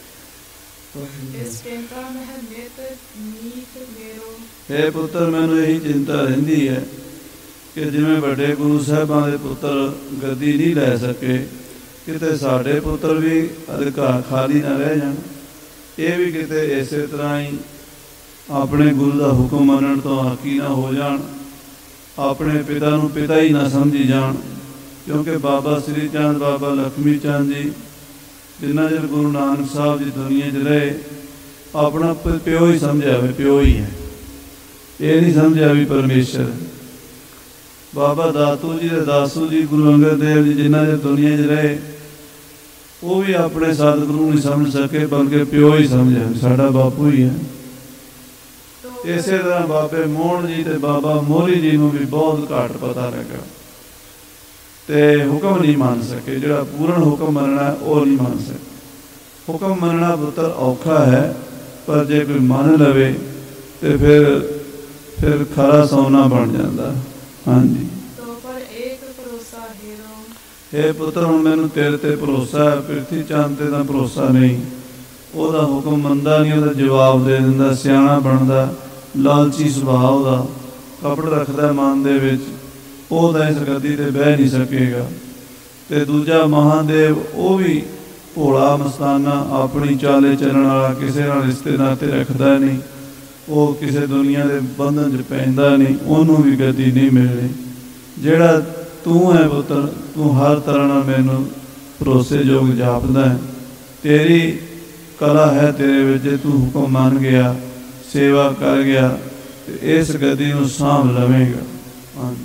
हे पुत्र, मैनू यही चिंता रहिंदी है कि जिवें वड्डे गुरु साहिबां दे पुत्र गद्दी नहीं लै सके, किते साडे पुत्र भी अधिकार खाली ना रह जाण। ये भी किते इस तरह ही अपने गुरु का हुक्म मनण तो आकी ना हो जाण, अपने पिता नूं पिता ही ना समझी जाण। क्योंकि बाबा श्री चंद, बाबा लक्ष्मी चंद जी जिन्ना चਿਰ गुरु नानक साहब जी दुनिया च रहे, अपना प्यो ही समझा भी प्यो ही है, ये नहीं समझा भी परमेश्वर। बाबा दातू जी ते दासू जी, गुरु अंगद देव जी जिन्ना चਿਰ दुनिया च रहे, वो भी अपने सतगुरु नहीं समझ सके, बल्कि प्यो ही समझा साडा बापू ही है। इस तरह बाबे मोहन जी ते बाबा मोहरी जी नूं भी बहुत घट पता लगा ते हुक्म नहीं मान सके। जिहड़ा पूर्ण हुक्म मनना वो नहीं मान सके। हुक्म मनना पुत्र औखा है, पर जे कोई मान लवे तो फिर फिर खरा सोना बन जाता। हाँ जी, हे पुत्र, हुण मैनूं तेरे ते भरोसा है, पृथ्वी चंद ते तां भरोसा नहीं। ओहदा हुक्म मनदा नहीं, ओहदा जवाब दे दिंदा, सियाणा बनदा, लालची सुभाव दा, कपड़ रखदा मन दे विच, ਉਹ ਤਾਂ ਇਸ ਗੱਦੀ ਤੇ ਬਹਿ ਨਹੀਂ ਸਕੇਗਾ। ਤੇ ਦੂਜਾ ਮਹਾਦੇਵ ਉਹ ਵੀ ਭੋਲਾ ਮਸਤਾਨਾ, ਆਪਣੀ ਚਾਲੇ ਚੱਲਣ ਵਾਲਾ, ਕਿਸੇ ਨਾਲ ਰਿਸ਼ਤੇ ਨਾਤੇ ਰੱਖਦਾ ਨਹੀਂ, ਉਹ ਕਿਸੇ ਦੁਨੀਆ ਦੇ ਬੰਧਨ 'ਚ ਪੈਂਦਾ ਨਹੀਂ, ਉਹਨੂੰ ਵੀ ਗੱਦੀ ਨਹੀਂ ਮਿਲਣੀ। ਜਿਹੜਾ ਤੂੰ ਹੈ ਪੁੱਤਰ, ਤੂੰ ਹਰ ਤਰ੍ਹਾਂ ਨਾਲ ਮੈਨੂੰ ਭਰੋਸੇਯੋਗ ਜਾਪਦਾ ਹੈ, ਤੇਰੀ ਕਲਾ ਹੈ ਤੇਰੇ ਵਿੱਚ, ਜੇ ਤੂੰ ਹੁਕਮ ਮੰਨ ਗਿਆ, ਸੇਵਾ ਕਰ ਗਿਆ ਤੇ ਇਸ ਗੱਦੀ ਨੂੰ ਸਾਂਭ ਲਵੇਂਗਾ। ਹਾਂਜੀ,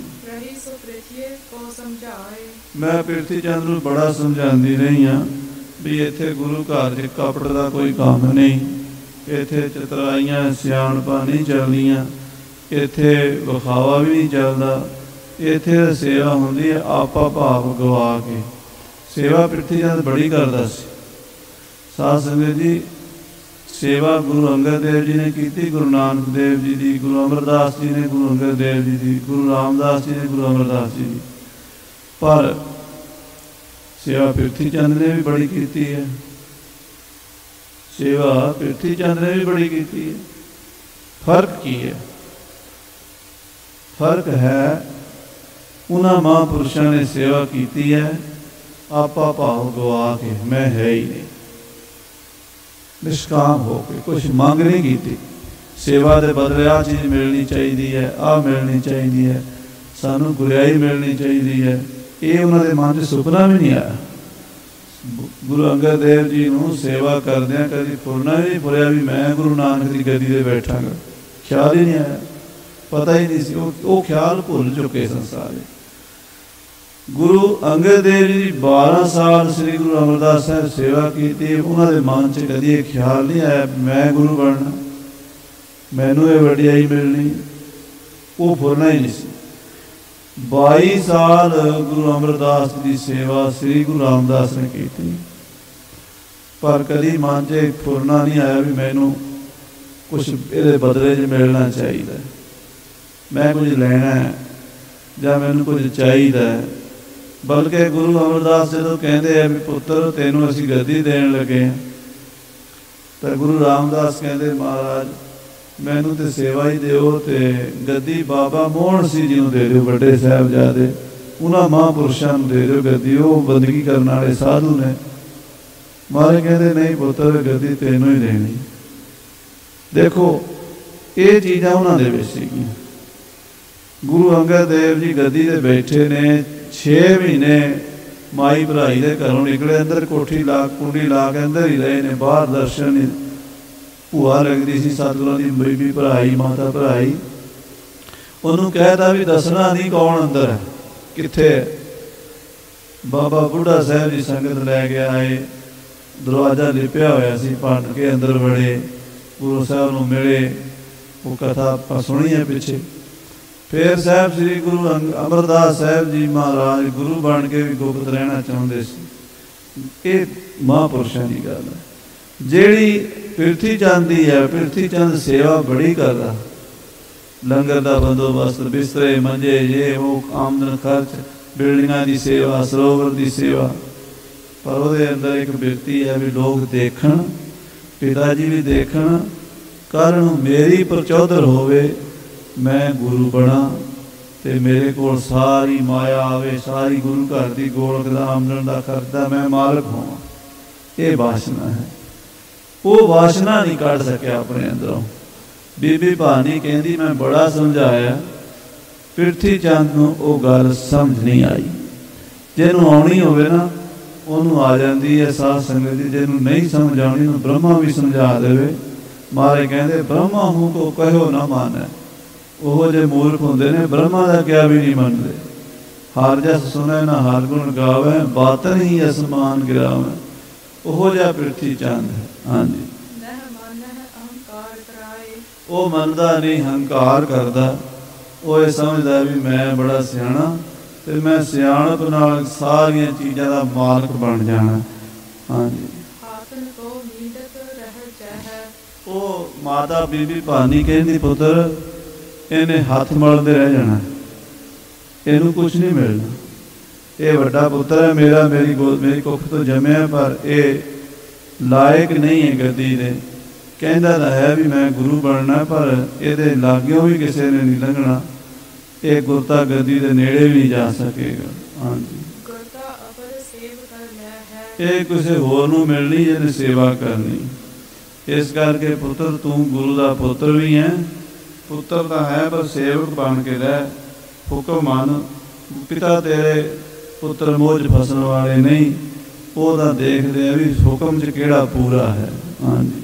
मैं पृथ्वी चंद नूं बड़ा समझाती रही हाँ भी इत्थे गुरु घर च कपड़ का कोई काम नहीं, इत्थे चतराइयां सियाणपां नहीं चलदियां, इत्थे विखावा भी नहीं चलता, इत्थे सेवा होंदी है आपा भाव गवा के। सेवा पृथ्वी चंद बड़ी करदा सी। साध संगत जी, सेवा गुरु अंगद देव जी ने की, गुरु नानक देव जी की, गुरु अमरदास जी ने गुरु अंगद देव जी की, गुरु रामदास जी ने गुरु अमरदास जी की, पर सेवा पृथ्वी चंद ने भी बड़ी की है। सेवा पृथ्वी चंद ने भी बड़ी की है। फर्क की है? फर्क है उन्हां महापुरुषों ने सेवा की है आपा भाव गवा के, मैं है ही नहीं, निष्काम हो के, कुछ मंग नहीं की। सेवा के बदले आ चीज़ मिलनी चाहिए है, आ मिलनी चाहिए है, सानू गुरियाई मिलनी चाहिए है, ये उन्होंने मन से सुपना भी नहीं आया। गुरु अंगद देव जी को सेवा करदे कभी फुरना भी नहीं फुरिया भी मैं गुरु नानक की गद्दी ते बैठांगा, ख्याल ही नहीं आया, पता ही नहीं सी, वो ख्याल भुल चुके संसार। गुरु अंगद देव जी बारह साल श्री गुरु अमरदास साहब सेवा की, उन्होंने मन च कभी ये ख्याल नहीं आया मैं गुरु बनना, मैनू ये वडियाई मिलनी, वो फुरना ही नहीं सी। बाई साल गुरु अमरदास की सेवा श्री गुरु रामदास ने की थी, पर कभी मन च फुरना नहीं आया भी मैनू कुछ ये बदले च मिलना चाहिए, मैं कुछ लेना है या मैनू कुछ चाहिए। बल्कि गुरु अमरदास जो कहते हैं भी पुत्र तेनों असीं गद्दी देन लगे हैं, तो गुरु रामदास कहते महाराज मैनू तो सेवा ही दिओ, तो गद्दी बाबा मोहन सिंह जी दे दो, बड़े साहिबजादे उन्होंने महापुरुषों दे दो गद्दी, वो बंदगी करने वाले साधु ने। महाराज कहते नहीं पुत्र गद्दी तेनों ही देनी। देखो ये चीज़ां उन्होंने विच सीगियां। गुरु अंगद देव जी गद्दी ते बैठे ने, छे महीने माई भराई के घरों निकले, अंदर कोठी ला कुंडी ला के अंदर ही रहे ने, बाहर दर्शन नहीं। भूआ लगती सी सतगुरां दी बीबी भराई माता भराई, उन्होंने कहता भी दसना नहीं कौन अंदर है कित्थे है। बाबा बुढ़ा साहब जी संगत लैके आए, दरवाजा लिपिया होया सी, भंन के अंदर वड़े, गुरु साहब नूं मिले, वो कथा आपां सुनी है पिछे। फिर साहब श्री गुरु अमरदास साहब जी महाराज गुरु बन के भी गुप्त रहना चाहते सी। ये महापुरुषों की गल है। जिहड़ी पिरथी चंद दी है, पिरथी चंद सेवा बड़ी करदा, लंगर का बंदोबस्त, बिस्तरे मंजे ये वो, आमदन खर्च, बिल्डिंगां की सेवा, सरोवर की सेवा, पर वो अंदर एक बिरती है भी लोग देखण, पिता जी भी देखण, कल नूं मेरी प्रचौधर होवे, मैं गुरु बना ते मेरे को सारी माया आवे, सारी गुरु घर की गोलक दा आमदन का खर्चा मैं मालक होवां। ये वासना है, वो वासना नहीं कढ़ सकिया अपने अंदरों। बीबी भानी कहती मैं बड़ा समझाया, पिरथी चंद नूं वो गल समझ नहीं आई। जिन्हों आनी होवे ना उन्होंने आ जाती है साध संगत जी, जिन्हों नहीं समझ आनी ब्रह्मा भी समझा देवे। मारे कहते ब्रह्मा हूँ तो कहो ना माने, वो जे मूर्ख होंदे ने ब्रह्मा का क्या भी नहीं मनते। हर जस सुने ना हर गुण गावे, बातन ही असमान गिरावे, ओहो जिहा पिरथी चंद है। हाँ जी, वो मनदा नहीं, हंकार करदा, वो ये समझदा भी मैं बड़ा सियाणा ते मैं सियाणप नाल सारियां चीज़ां दा मालक बन जाना। हाँ जी, वो माता बीबी भानी कहती पुत्र इन्हें हाथ मलते रह जाना, इनू कुछ नहीं मिलना, ये वड्डा पुत्र है मेरा, मेरी गोद मेरी कुख तो जमया, पर ये लायक नहीं है गद्दी दे। कहता तो है भी मैं गुरु बनना, पर ये लागों भी किसी ने नहीं लंघना, ये गुरता गद्दी के नेड़े भी नहीं जा सकेगा। हाँ जी, ये किसी होर नूं मिलनी जिन्हें सेवा करनी। इस करके पुत्र तू गुरु का पुत्र भी है, पुत्र तो है पर सेवक बन के रह, हुक्म मान। पिता तेरे पुत्र मोज फसन वाले नहीं, वो तो देखते हैं भी हुक्म च केड़ा पूरा है। हाँ जी,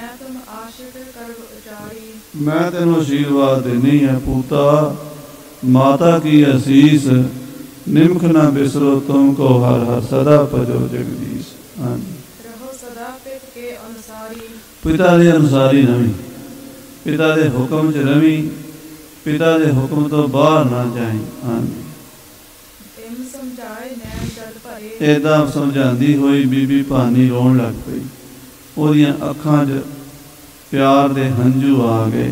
मैं तेन आशीर्वाद देनी है पूता, माता की असीस निमख न बिसरो तुमको हर हर सदा भजो जगदीश। हाँ जी, पिता के अनुसारी रवी, पिता के हुक्म च रवी, पिता के हुक्म तो बाहर ना जाए। हाँ जी, इदा समझाती हुई बीबी भानी रोन लग पई, ओदियां अखां च प्यार दे हंझू आ गए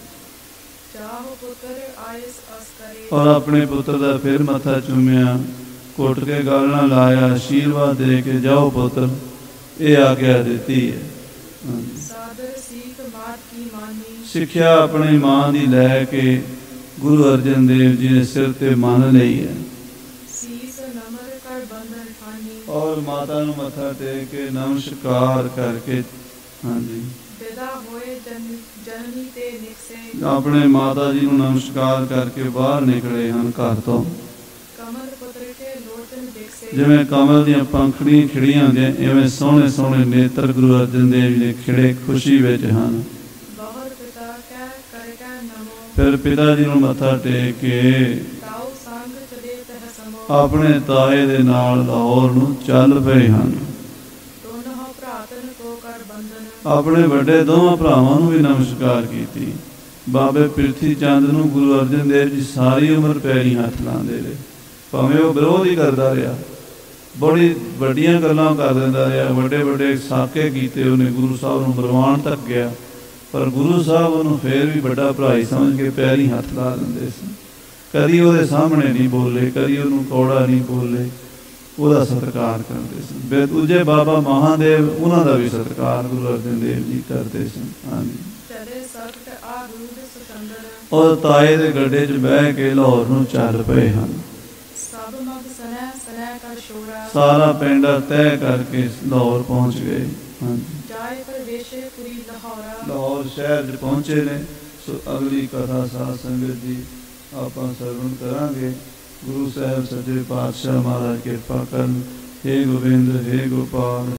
और अपने पुत्र का फिर मत्था चूमिया, घुट के गल ना लाया, आशीर्वाद दे के जाओ पुत्र, ये आज्ञा देती है। सिक्ख्या अपनी मां की लैके गुरु अर्जन देव जी ने सिर ते मान लई है ਸੀਸ ਨਮਰ ਕਰ ਬੰਧਨ ਠਾਨੀ और माता ਨੂੰ ਮੱਥਾ ਟੇਕ ਕੇ ਨਮਸਕਾਰ ਕਰਕੇ ਹਾਂਜੀ ਵਿਦਾ ਹੋਏ ਜਨ ਜਨਨੀ ਤੇ ਨਿਕਸੇ ਆਪਣੇ ਮਾਤਾ ਜੀ ਨੂੰ ਨਮਸਕਾਰ ਕਰਕੇ ਬਾਹਰ ਨਿਕਲੇ ਹਨ ਘਰ ਤੋਂ ਕਮਲ ਪੁੱਤਰ ਕੇ ਲੋਚਨ ਦਿਖਸੇ ਜਿਵੇਂ ਕਮਲ ਦੀਆਂ ਪੰਖੜੀਆਂ ਖਿੜੀਆਂ ਹੁੰਦੀਆਂ ਇਵੇਂ ਸੋਹਣੇ ਸੋਹਣੇ ਨੇਤਰ ਗੁਰੂ ਅਰਜਨ ਦੇਵ ਜੀ ਦੇ ਖਿੜੇ ਖੁਸ਼ੀ ਵਿੱਚ ਹਨ ਬਹੁਤ ਪਿਤਾ ਕੈ ਕਰ ਕੈ ਨਮੋ ਫਿਰ ਪਿਤਾ ਜੀ ਨੂੰ ਮੱਥਾ ਟੇਕ ਕੇ ਤਾਉ ਸੰਗ ਚਲੇ ਤਹ ਸਮੋ ਆਪਣੇ ਤਾਏ ਦੇ ਨਾਲ ਲਾਹੌਰ ਨੂੰ ਚੱਲ ਪਏ ਹਨ ਦੋਨੋਂ ਭਰਾਤਨ ਕੋ ਕਰ ਬੰਧਨ ਆਪਣੇ ਵੱਡੇ ਦੋਵਾਂ ਭਰਾਵਾਂ ਨੂੰ ਵੀ ਨਮਸਕਾਰ ਕੀਤੀ ਬਾਬੇ ਪ੍ਰਿਥੀ ਚੰਦ ਨੂੰ ਗੁਰੂ ਅਰਜਨ ਦੇਵ ਜੀ ਸਾਰੀ ਉਮਰ ਪੈਰੀ ਹੱਥ ਲਾਉਂਦੇ ਰਹੇ ਭਾਵੇਂ ਉਹ ਵਿਰੋਧ ਹੀ ਕਰਦਾ ਰਿਹਾ ਬੜੀ ਵੱਡੀਆਂ ਗੱਲਾਂ ਕਰ ਦਿੰਦਾ ਰਿਹਾ ਵੱਡੇ ਵੱਡੇ ਸਾਕੇ ਕੀਤੇ ਉਹਨੇ ਗੁਰੂ ਸਾਹਿਬ ਨੂੰ ਬਰਵਾਨ ਤੱਕ ਗਿਆ ਪਰ ਗੁਰੂ ਸਾਹਿਬ ਉਹਨੂੰ ਫੇਰ ਵੀ ਵੱਡਾ ਭਰਾ ਹੀ ਸਮਝ ਕੇ ਪੈਰੀ ਹੱਥ ਲਾ ਦਿੰਦੇ ਸੀ ਕਦੀ ਉਹਦੇ ਸਾਹਮਣੇ ਨਹੀਂ ਬੋਲੇ ਕਦੀ ਉਹਨੂੰ ਕੌੜਾ ਨਹੀਂ ਬੋਲੇ ਉਹਦਾ ਸਤਿਕਾਰ ਕਰਦੇ ਸਨ ਬੇ ਦੂਜੇ ਬਾਬਾ ਮਹਾਦੇਵ ਉਹਨਾਂ ਦਾ ਵੀ ਸਤਿਕਾਰ ਗੁਰੂ ਅਰਜਨ ਦੇਵ ਜੀ ਕਰਦੇ ਸਨ ਹਾਂਜੀ ਚਲੇ ਸਖਤ ਆ ਰੂਦ ਸੁਚੰਦਰ ਉਹ ਤਾਏ ਦੇ ਗੱਡੇ 'ਚ ਬਹਿ ਕੇ ਲਾਹੌਰ ਨੂੰ ਚੱਲ ਪਏ ਹਨ ਸਭ ਮਗ ਸਨੈ ਸਨੈ ਕਰ ਸ਼ੋਰਾ ਸਾਰਾ ਪਿੰਡ ਤੈਅ ਕਰਕੇ ਲਾਹੌਰ ਪਹੁੰਚ ਗਏ ਹਾਂਜੀ ਜਾਏ ਪ੍ਰਵੇਸ਼ੇ ਪੁਰੀ ਲਾਹੌਰਾ ਲਾਹੌਰ ਸ਼ਹਿਰ 'ਚ ਪਹੁੰਚੇ ਨੇ ਸੋ ਅਗਲੀ ਕਥਾ ਸਾਧ ਸੰਗਤ ਜੀ ਆਪਾਂ ਸਰਵਣ ਕਰਾਂਗੇ ਗੁਰੂ ਸਾਹਿਬ ਸੱਚੇ ਪਾਤਸ਼ਾਹ ਮਹਾਰਾਜ ਕਿਰਪਾ ਕਰਨ हे गोविंद हे गोपाल।